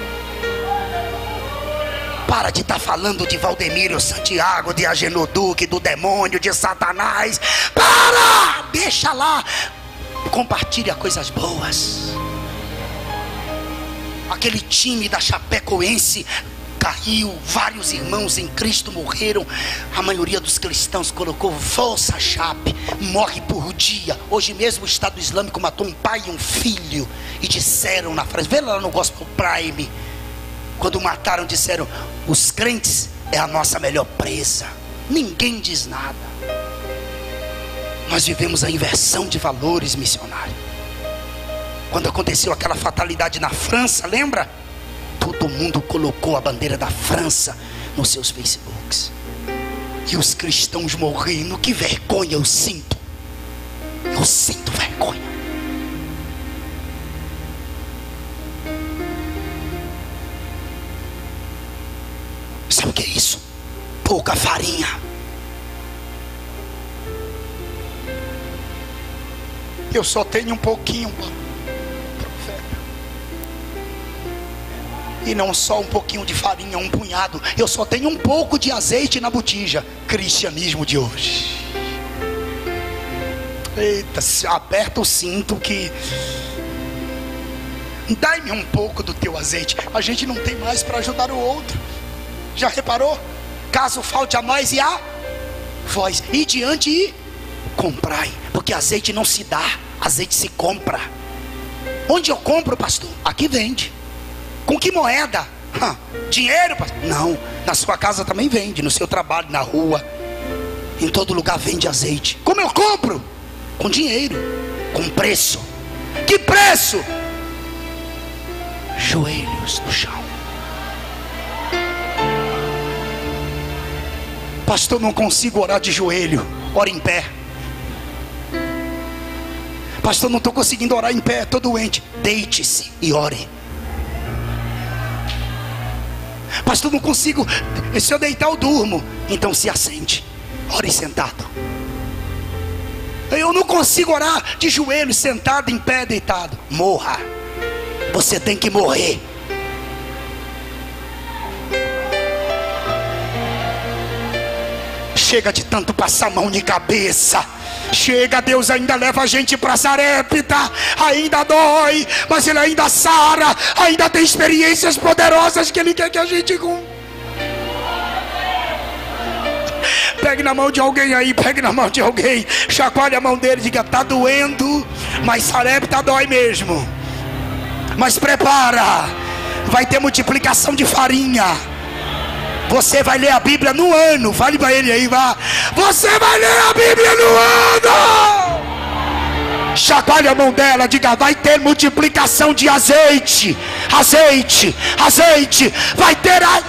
Para de estar tá falando de Valdemiro Santiago, de Agenor Duque, do demônio, de Satanás. Para! Deixa lá. Compartilha coisas boas. Aquele time da Chapecoense caiu, vários irmãos em Cristo morreram. A maioria dos cristãos colocou força Chape, morre por dia. Hoje mesmo o Estado Islâmico matou um pai e um filho. E disseram na frase, vê lá no Gospel Prime, quando mataram disseram: os crentes é a nossa melhor presa. Ninguém diz nada. Nós vivemos a inversão de valores, missionário. Quando aconteceu aquela fatalidade na França, lembra? Todo mundo colocou a bandeira da França nos seus Facebooks. E os cristãos morrendo. Que vergonha eu sinto. Eu sinto vergonha. Sabe o que é isso? Pouca farinha. Eu só tenho um pouquinho. E não só um pouquinho de farinha, um punhado. Eu só tenho um pouco de azeite na botija. Cristianismo de hoje. Eita, aperta o cinto que... Dai-me um pouco do teu azeite. A gente não tem mais para ajudar o outro. Já reparou? Caso falte a nós e a vós, e diante e comprai. Porque azeite não se dá, azeite se compra. Onde eu compro, pastor? Aqui vende. Com que moeda? Hã, dinheiro, pastor? Não, na sua casa também vende. No seu trabalho, na rua, em todo lugar vende azeite. Como eu compro? Com dinheiro, com preço. Que preço? Joelhos no chão. Pastor, não consigo orar de joelho. Ora em pé. Pastor, não estou conseguindo orar em pé, estou doente. Deite-se e ore. Pastor, não consigo. Se eu deitar eu durmo. Então se assente. Ore sentado. Eu não consigo orar de joelho, sentado, em pé, deitado. Morra. Você tem que morrer. Chega de tanto passar mão de cabeça. Chega, Deus ainda leva a gente para Sarepta. Ainda dói, mas Ele ainda sara. Ainda tem experiências poderosas que Ele quer que a gente cumpra. Pegue na mão de alguém aí, pegue na mão de alguém, chacoalhe a mão dele, diga: tá doendo, mas Sarepta dói mesmo. Mas prepara, vai ter multiplicação de farinha. Você vai ler a Bíblia no ano. Fale para ele aí, vá. Você vai ler a Bíblia no ano. Chacoalhe a mão dela, diga: vai ter multiplicação de azeite. Azeite, azeite, vai ter azeite.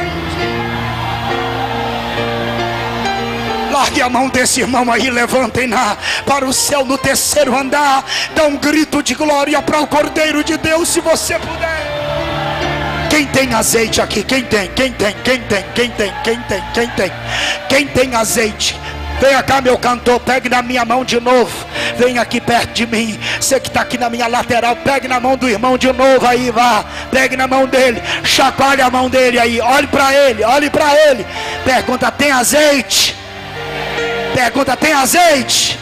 Largue a mão desse irmão aí, levantem-na para o céu no terceiro andar. Dá um grito de glória para o Cordeiro de Deus, se você puder. Quem tem azeite aqui? Quem tem? Quem tem? Quem tem? Quem tem? Quem tem? Quem tem? Quem tem azeite? Venha cá, meu cantor, pegue na minha mão de novo. Vem aqui perto de mim. Você que está aqui na minha lateral, pegue na mão do irmão de novo aí, vá. Pegue na mão dele, chacoalhe a mão dele aí. Olhe para ele, olhe para ele. Pergunta: tem azeite? Pergunta: tem azeite?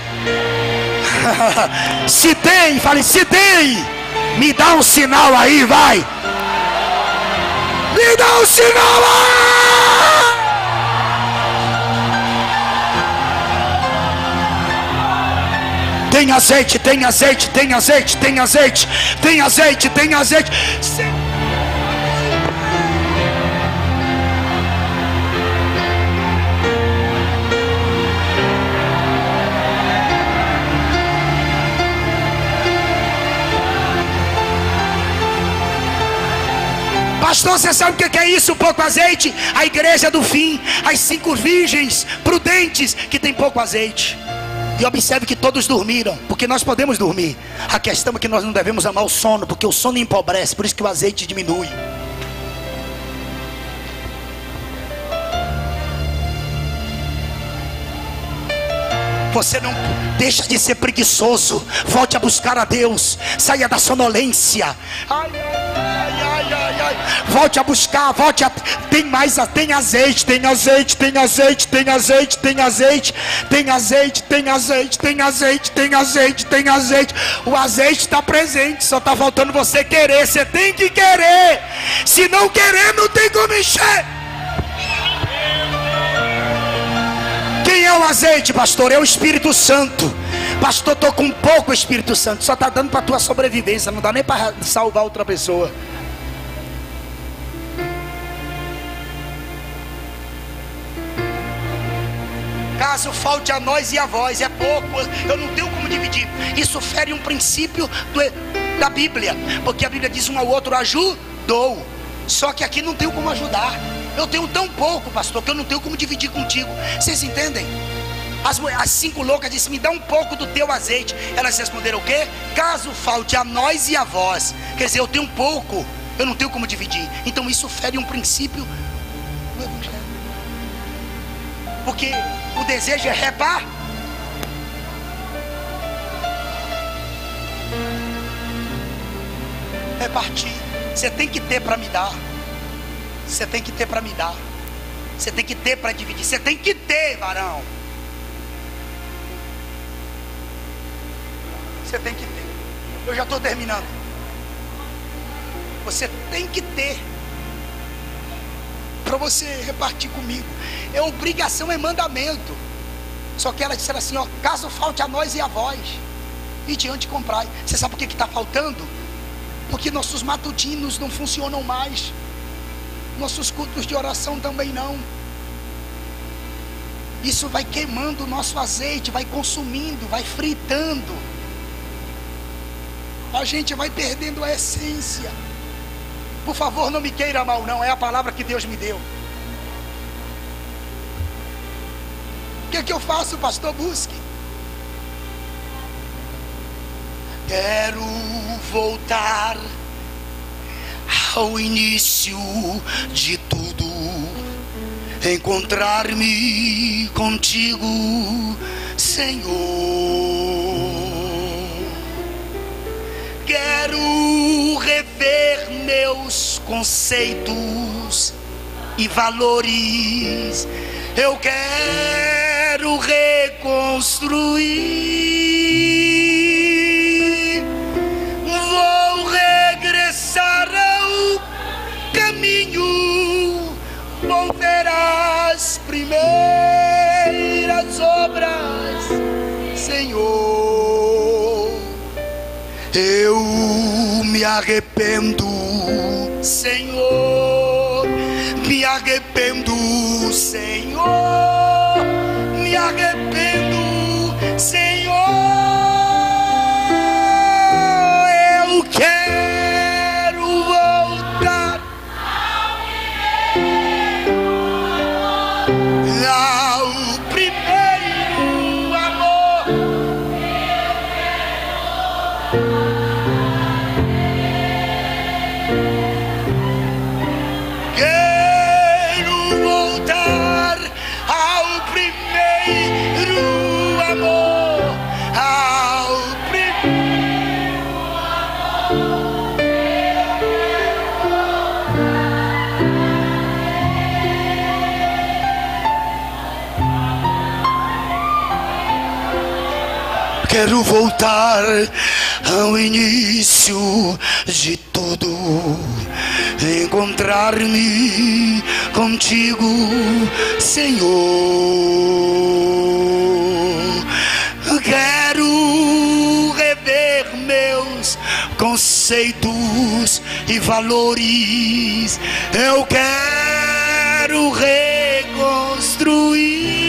Se tem, fale: se tem, me dá um sinal aí, vai. Me dá um sinal aí. Tem azeite, tem azeite, tem azeite, tem azeite, tem azeite, tem azeite. Pastor, você sabe o que é isso? Pouco azeite? A igreja do fim, as cinco virgens prudentes que tem pouco azeite. E observe que todos dormiram, porque nós podemos dormir. A questão é que nós não devemos amar o sono, porque o sono empobrece, por isso que o azeite diminui. Você não deixa de ser preguiçoso. Volte a buscar a Deus. Saia da sonolência. Ai, ai, ai, ai, ai. Volte a buscar, volte a... Tem mais, tem azeite, tem azeite, tem azeite, tem azeite, tem azeite, tem azeite, tem azeite, tem azeite, tem azeite, tem azeite. O azeite está presente, só está faltando você querer. Você tem que querer. Se não querer, não tem como encher. Quem é o azeite, pastor? É o Espírito Santo. Pastor, estou com pouco Espírito Santo. Só está dando para a tua sobrevivência. Não dá nem para salvar outra pessoa. Caso falte a nós e a vós, é pouco. Eu não tenho como dividir. Isso fere um princípio do, da Bíblia. Porque a Bíblia diz: um ao outro ajudou. Só que aqui não tenho como ajudar. Eu tenho tão pouco, pastor, que eu não tenho como dividir contigo. Vocês entendem? As, as cinco loucas disseram: me dá um pouco do teu azeite. Elas responderam o quê? Caso falte a nós e a vós. Quer dizer, eu tenho pouco, eu não tenho como dividir. Então isso fere um princípio do Evangelho. Porque o desejo é repartir. Repartir. Você tem que ter para me dar. Você tem que ter para me dar. Você tem que ter para dividir. Você tem que ter, varão. Você tem que ter. Eu já estou terminando. Você tem que ter para você repartir comigo. É obrigação, é mandamento. Só que ela disse assim: ó, caso falte a nós e a vós, e diante comprai. Você sabe por que está faltando? Porque nossos matutinos não funcionam mais. Nossos cultos de oração também não. Isso vai queimando o nosso azeite, vai consumindo, vai fritando. A gente vai perdendo a essência. Por favor, não me queira mal, não. É a palavra que Deus me deu. O que é que eu faço, pastor? Busque. Quero voltar ao início de tudo, encontrar-me contigo, Senhor. Quero rever meus conceitos e valores. Eu quero reconstruir. Vou regressar ao caminho. Volverás primeiro. Eu me arrependo, Senhor, me arrependo, Senhor, me arrependo, Senhor. Eu quero voltar ao primeiro amor. Quero voltar ao primeiro amor, ao primeiro amor. Quero voltar ao início de tudo, encontrar-me contigo, Senhor. Quero rever meus conceitos e valores. Eu quero reconstruir.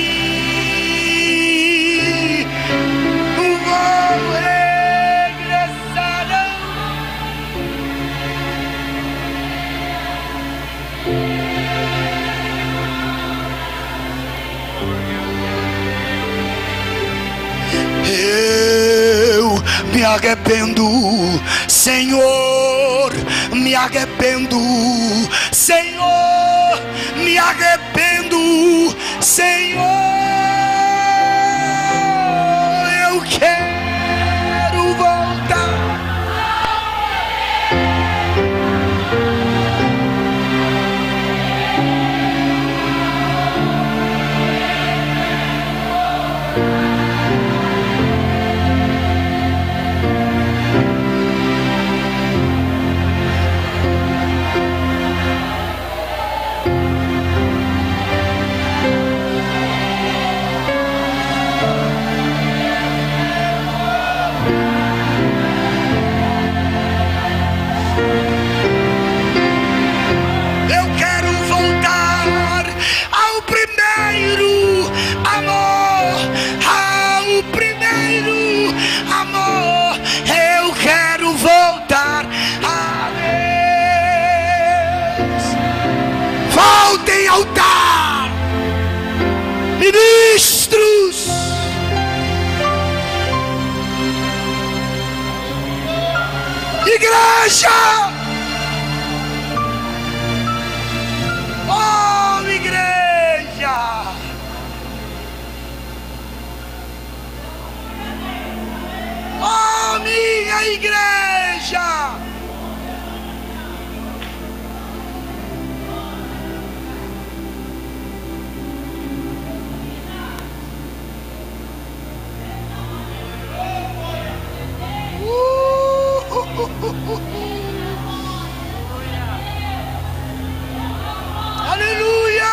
Vou regressar. Eu me arrependo, Senhor, me arrependo, Senhor, me arrependo, Senhor. Eu quero voltar. Altar, ministros, igreja, oh igreja, oh minha igreja. Aleluia!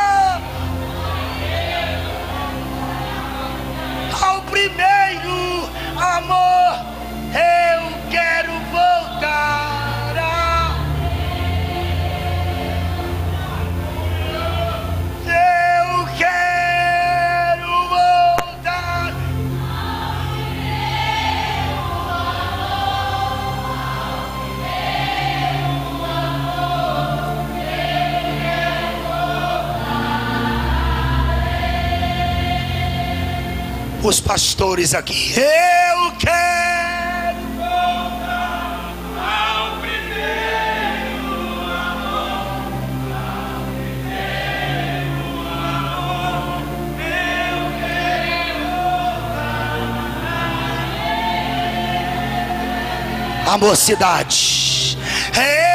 Ao primeiro amor eu quero voltar. Eu quero voltar. Os pastores aqui, eu quero voltar ao primeiro amor, ao primeiro amor, eu quero voltar à mocidade. Eu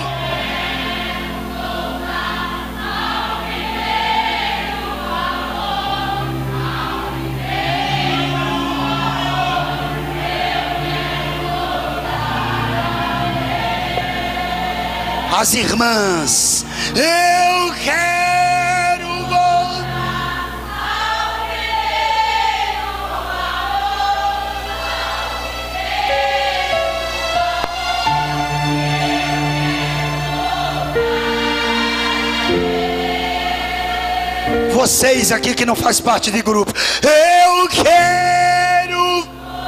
as irmãs, eu quero voltar ao primeiro amor, ao primeiro vocês aqui que não faz parte de grupo. Eu quero.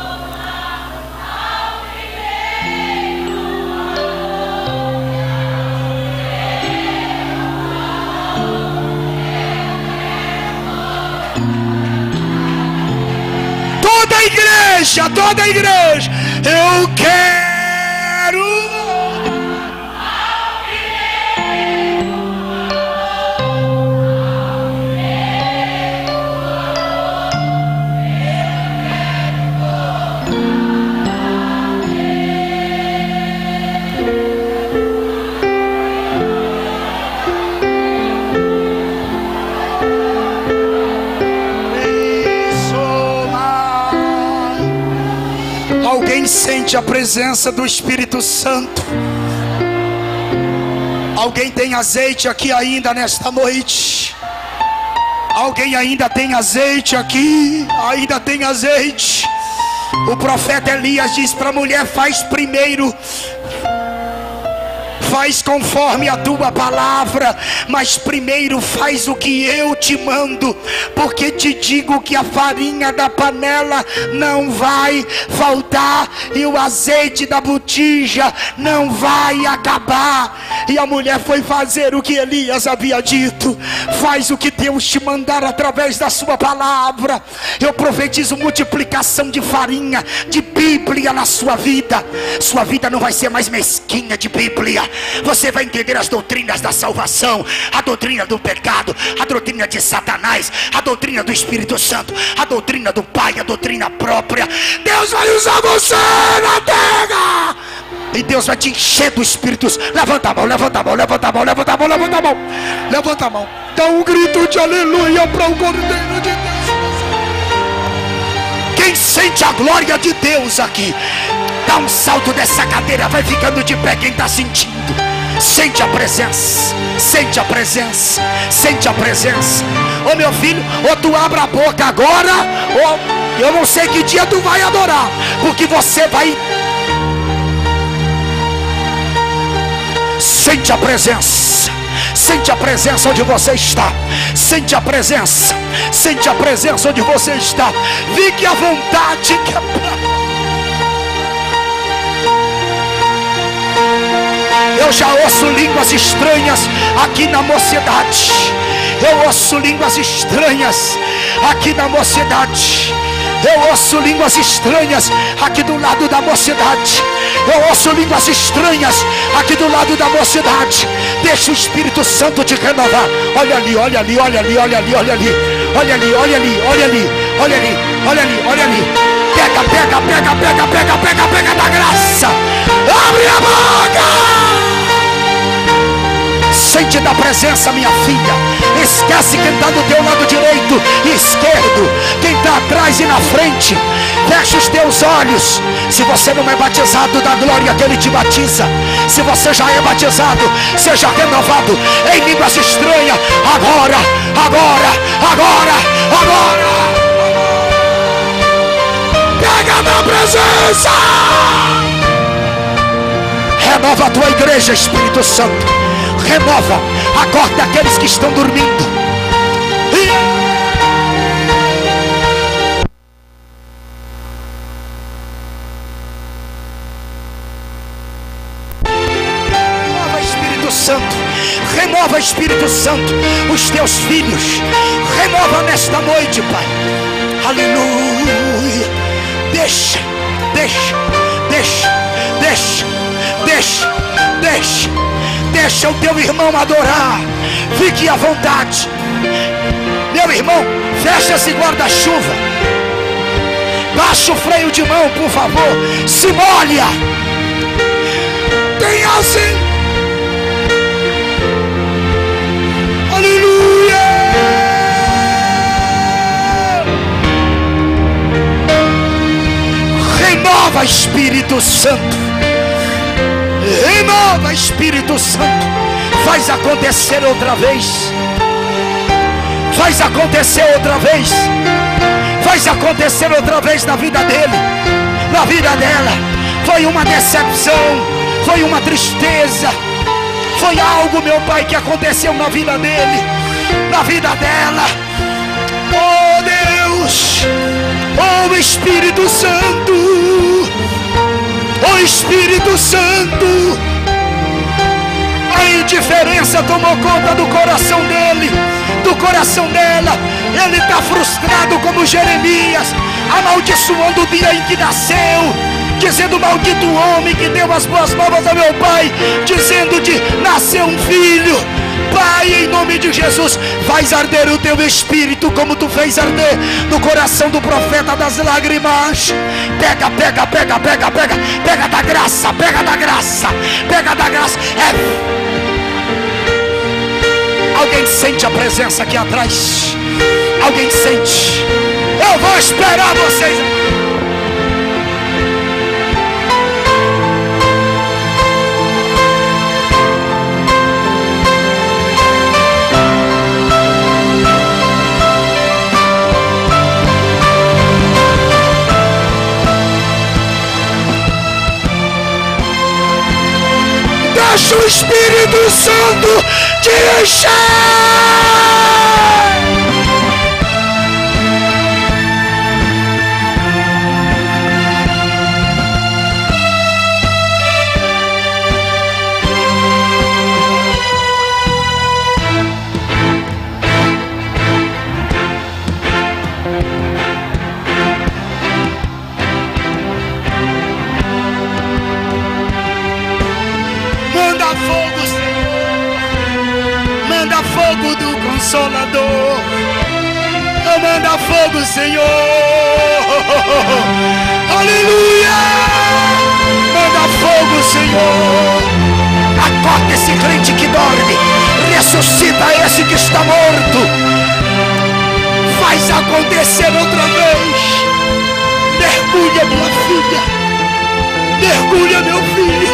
Toda a igreja, toda a igreja. Eu quero. Alguém sente a presença do Espírito Santo? Alguém tem azeite aqui ainda nesta noite? Alguém ainda tem azeite aqui? Ainda tem azeite? O profeta Elias diz para a mulher: faz primeiro, faz conforme a tua palavra, mas primeiro faz o que eu te mando, porque te digo que a farinha da panela não vai faltar e o azeite da botija não vai acabar. E a mulher foi fazer o que Elias havia dito. Faz o que Deus te mandar através da sua palavra. Eu profetizo multiplicação de farinha, de Bíblia na sua vida. Sua vida não vai ser mais mesquinha de Bíblia. Você vai entender as doutrinas da salvação, a doutrina do pecado, a doutrina de Satanás, a doutrina do Espírito Santo, a doutrina do Pai, a doutrina própria. Deus vai usar você na terra. E Deus vai te encher do Espírito. Levanta a mão, levanta a mão, levanta a mão, levanta a mão, levanta a mão. Levanta a mão. Dá um grito de aleluia para o Cordeiro de Deus. Quem sente a glória de Deus aqui, dá um salto dessa cadeira, vai ficando de pé. Quem está sentindo, sente a presença, sente a presença, sente a presença. Ô meu filho, ou tu abre a boca agora, ou eu não sei que dia tu vai adorar, porque você vai. Sente a presença, sente a presença onde você está, sente a presença, sente a presença onde você está. Fique à vontade. Eu já ouço línguas estranhas aqui na mocidade. Eu ouço línguas estranhas aqui na mocidade. Eu ouço línguas estranhas aqui do lado da mocidade. Eu ouço línguas estranhas aqui do lado da mocidade. Deixa o Espírito Santo te renovar. Olha ali, olha ali, olha ali, olha ali, olha ali. Olha ali, olha ali, olha ali, olha ali, olha ali, olha ali. Pega, pega, pega, pega, pega, pega, pega da graça. Abre a boca. Sente da presença, minha filha. Esquece quem está do teu lado direito e esquerdo, quem está atrás e na frente. Fecha os teus olhos. Se você não é batizado, da glória que Ele te batiza. Se você já é batizado, seja renovado em línguas estranhas. Agora, agora, agora, agora. Pega na presença. Renova a tua igreja, Espírito Santo. Renova, acorda aqueles que estão dormindo. Renova, Espírito Santo. Renova, Espírito Santo, os teus filhos. Renova nesta noite, Pai. Aleluia. Deixa, deixa, deixa, deixa, deixa, deixa. Deixa o teu irmão adorar. Fique à vontade. Meu irmão, fecha esse guarda-chuva. Baixa o freio de mão, por favor. Se molha. Tem assim. Aleluia. Renova, Espírito Santo. Renova, Espírito Santo. Faz acontecer outra vez. Faz acontecer outra vez. Faz acontecer outra vez na vida dele, na vida dela. Foi uma decepção, foi uma tristeza, foi algo, meu Pai, que aconteceu na vida dele. na vida dela. Oh Deus, oh Espírito Santo, oh Espírito Santo. A indiferença tomou conta do coração dele, do coração dela. Ele está frustrado como Jeremias, amaldiçoando o dia em que nasceu, dizendo: maldito o homem que deu as boas novas a meu pai, dizendo de nascer um filho. Pai, em nome de Jesus, faz arder o teu espírito como tu fez arder no coração do profeta das lágrimas. Pega, pega, pega, pega, pega, pega da graça, pega da graça, pega da graça. É... Alguém sente a presença aqui atrás? Alguém sente? Eu vou esperar vocês. Deixa o Espírito Santo te encher. Fogo do Consolador, manda fogo, Senhor, aleluia, manda fogo, Senhor, acorda esse crente que dorme, ressuscita esse que está morto, faz acontecer outra vez, mergulha minha filha, mergulha meu filho.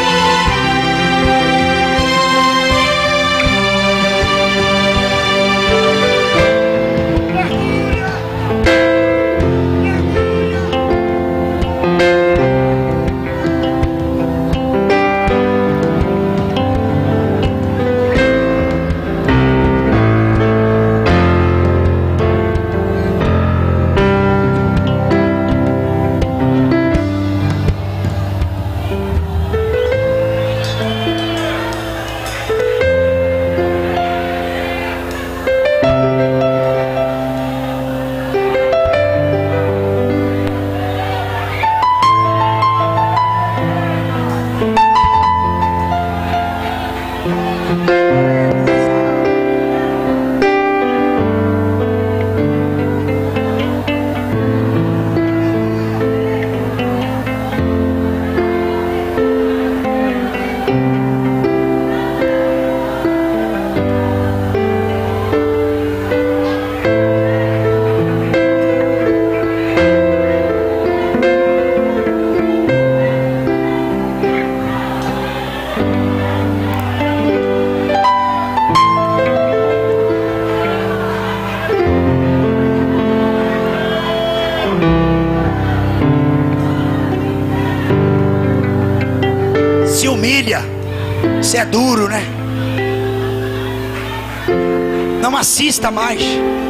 Você é duro, né? Não assista mais.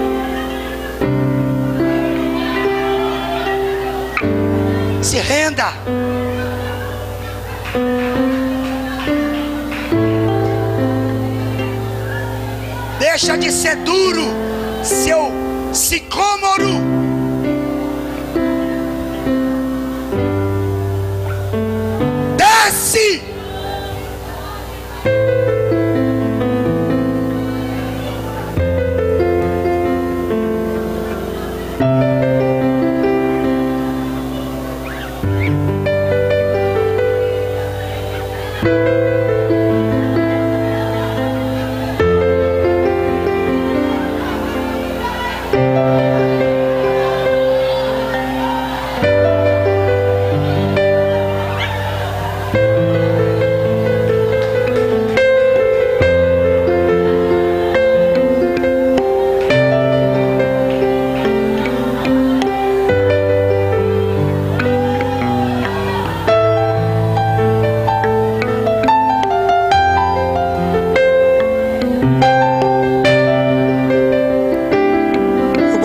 Se renda. Deixa de ser duro, seu sicômoro. Desce.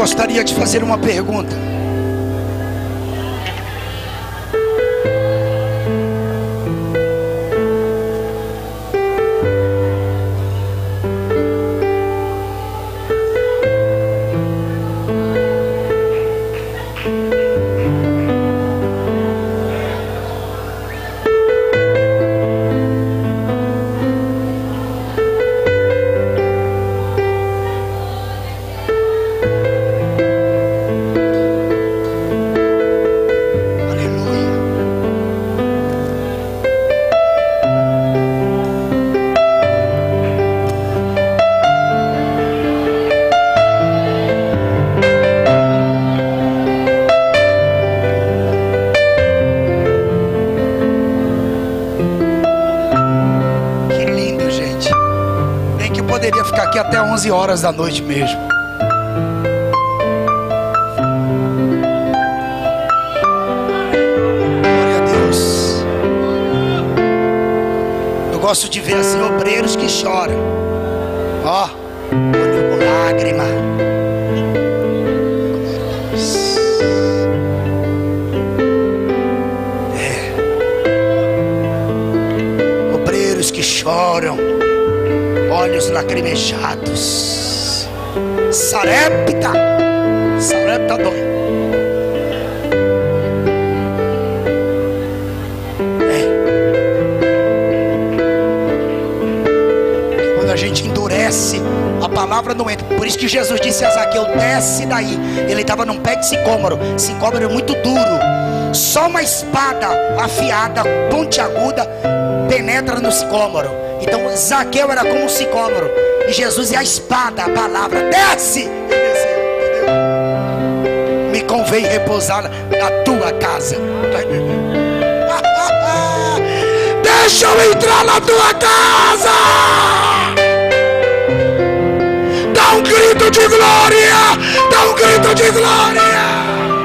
gostaria de fazer uma pergunta. Até onze horas da noite mesmo. Glória a Deus. Eu gosto de ver assim obreiros que choram. Ó, olho com lágrima. É. Obreiros que choram, olhos lacrimejados. Sarepta, Sarepta dói. É. Quando a gente endurece, a palavra não entra. Por isso que Jesus disse a Zaqueu: desce daí. Ele estava num pé de sicômoro. Sicômoro é muito duro. Só uma espada afiada, pontiaguda, penetra no sicômoro. Então Zaqueu era como um sicômoro, e Jesus é a espada, a palavra. Desce! Ele desceu, entendeu? Me convém repousar na tua casa. Deixa eu entrar na tua casa. Dá um grito de glória. Dá um grito de glória.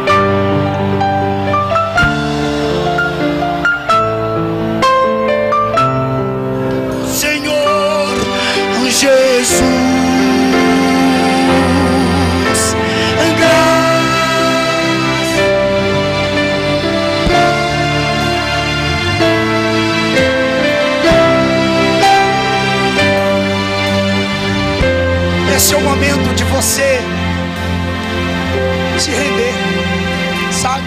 Jesus, esse é o momento de você se render, sabe?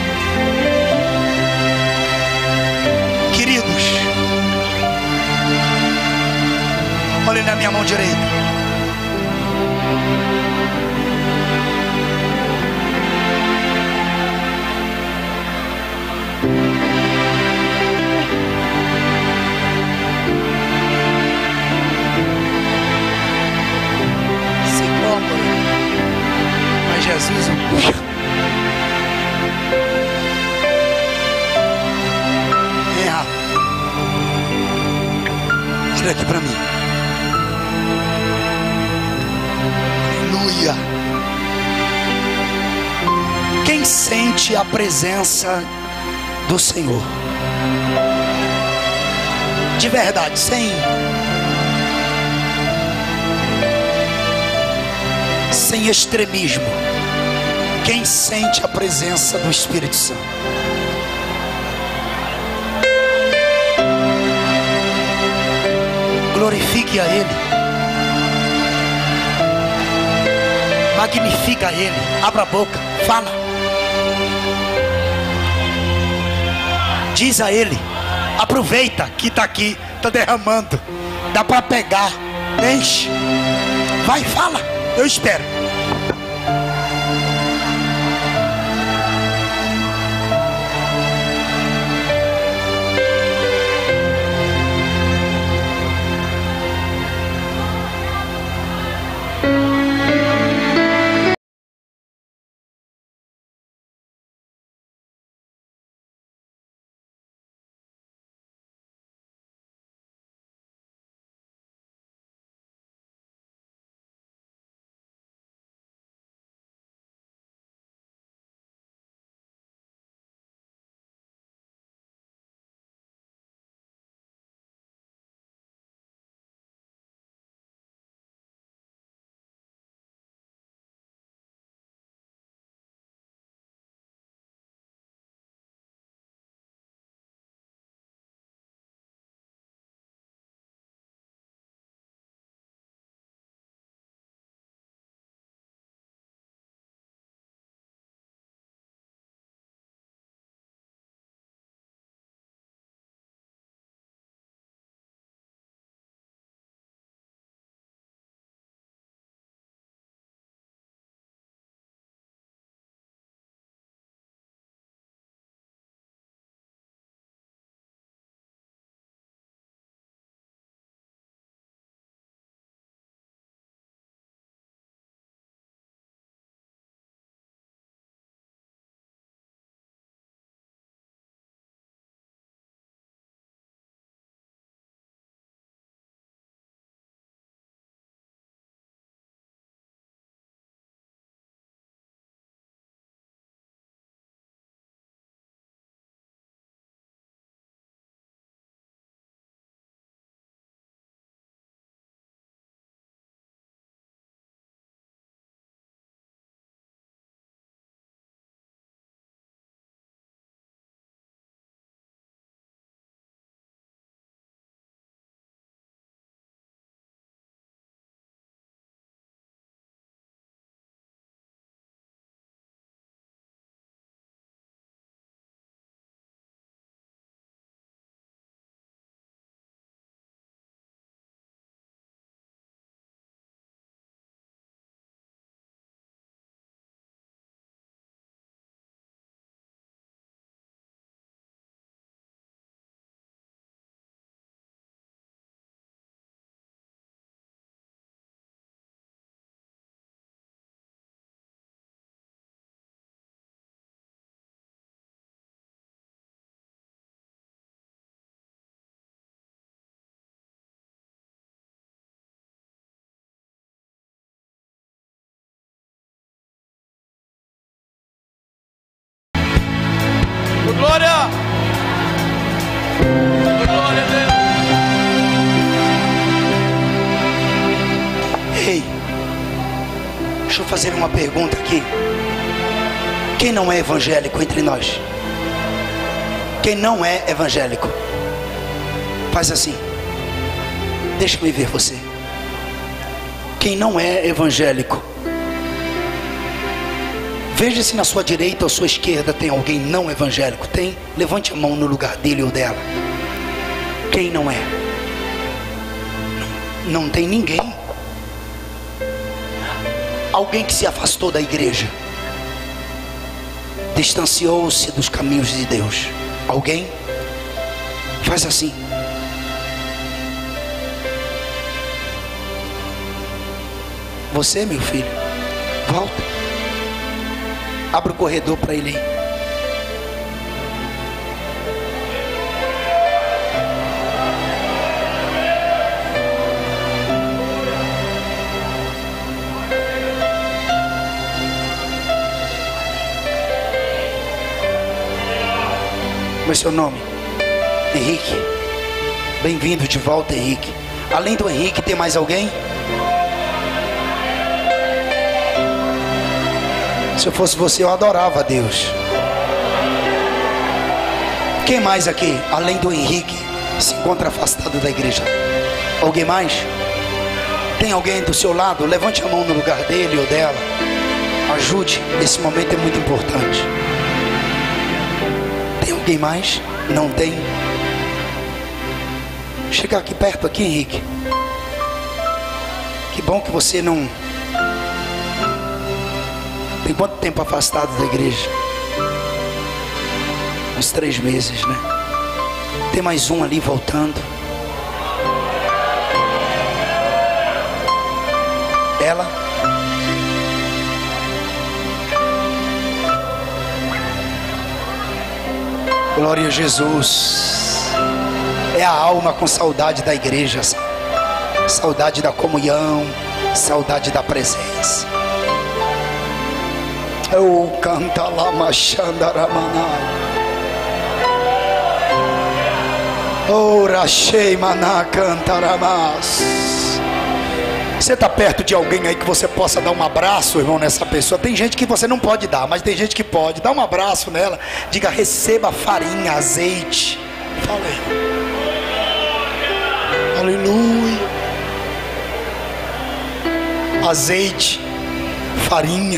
Queridos, olhem na minha mão direita. Sicômoro, mas Jesus, é, olha aqui para mim. Aleluia. Quem sente a presença do Senhor de verdade, sem sem extremismo, quem sente a presença do Espírito Santo? Glorifique a Ele, magnifica a Ele, abra a boca, fala, diz a Ele, aproveita que está aqui, está derramando, dá para pegar, enche, vai, fala, eu espero. Ei, deixa eu fazer uma pergunta aqui. Quem não é evangélico entre nós? Quem não é evangélico? Faz assim. Deixa-me ver você. Quem não é evangélico, veja se na sua direita ou sua esquerda tem alguém não evangélico. Tem? Levante a mão no lugar dele ou dela. Quem não é? Não, não tem ninguém. Alguém que se afastou da igreja, distanciou-se dos caminhos de Deus. Alguém? Faz assim. Você, meu filho, volta. Abre o corredor para ele aí. Qual é seu nome? Henrique. Bem-vindo de volta, Henrique. Além do Henrique, tem mais alguém? Se eu fosse você, eu adorava a Deus. Quem mais aqui, além do Henrique, se encontra afastado da igreja? Alguém mais? Tem alguém do seu lado? Levante a mão no lugar dele ou dela. Ajude, esse momento é muito importante. Tem alguém mais? Não tem? Chega aqui perto aqui, Henrique. Que bom que você não... Tem quanto tempo afastado da igreja? Uns três meses, né? Tem mais um ali voltando. Ela? Glória a Jesus. É a alma com saudade da igreja, saudade da comunhão, saudade da presença. Eu canta lá machandaramana. Ora shei maná cantaramas. Você está perto de alguém aí que você possa dar um abraço, irmão, nessa pessoa? Tem gente que você não pode dar, mas tem gente que pode. Dá um abraço nela. Diga, receba farinha, azeite. Fala aí. Aleluia. Azeite, farinha.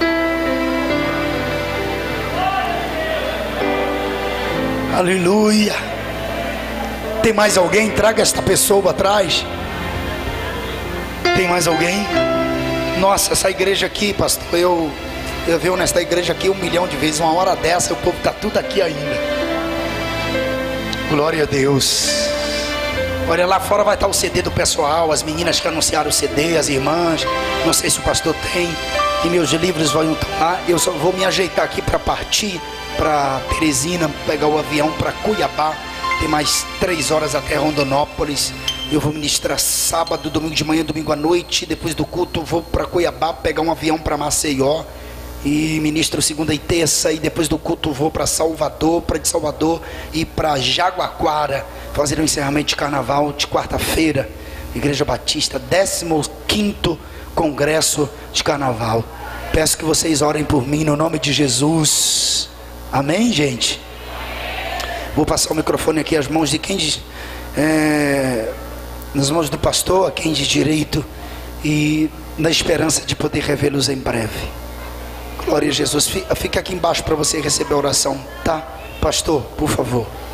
Aleluia. Tem mais alguém? Traga esta pessoa atrás. Tem mais alguém? Nossa, essa igreja aqui, pastor, eu eu venho nesta igreja aqui um milhão de vezes. Uma hora dessa o povo está tudo aqui ainda. Glória a Deus. Olha, lá fora vai estar o C D do pessoal, as meninas que anunciaram o C D, as irmãs. Não sei se o pastor tem. E meus livros vão estar lá. Eu só vou me ajeitar aqui para partir para Teresina, pegar o avião para Cuiabá. Tem mais três horas até Rondonópolis. Eu vou ministrar sábado, domingo de manhã, domingo à noite. Depois do culto vou para Cuiabá, pegar um avião para Maceió. E ministro segunda e terça. E depois do culto vou para Salvador, para de Salvador e para Jaguaquara, fazer um encerramento de carnaval de quarta-feira. Igreja Batista, décimo quinto congresso de carnaval. Peço que vocês orem por mim no nome de Jesus. Amém, gente? Vou passar o microfone aqui às mãos de quem diz, é, nas mãos do pastor, a quem de direito, e na esperança de poder revê-los em breve. Glória a Jesus. Fica aqui embaixo para você receber a oração, tá? Pastor, por favor.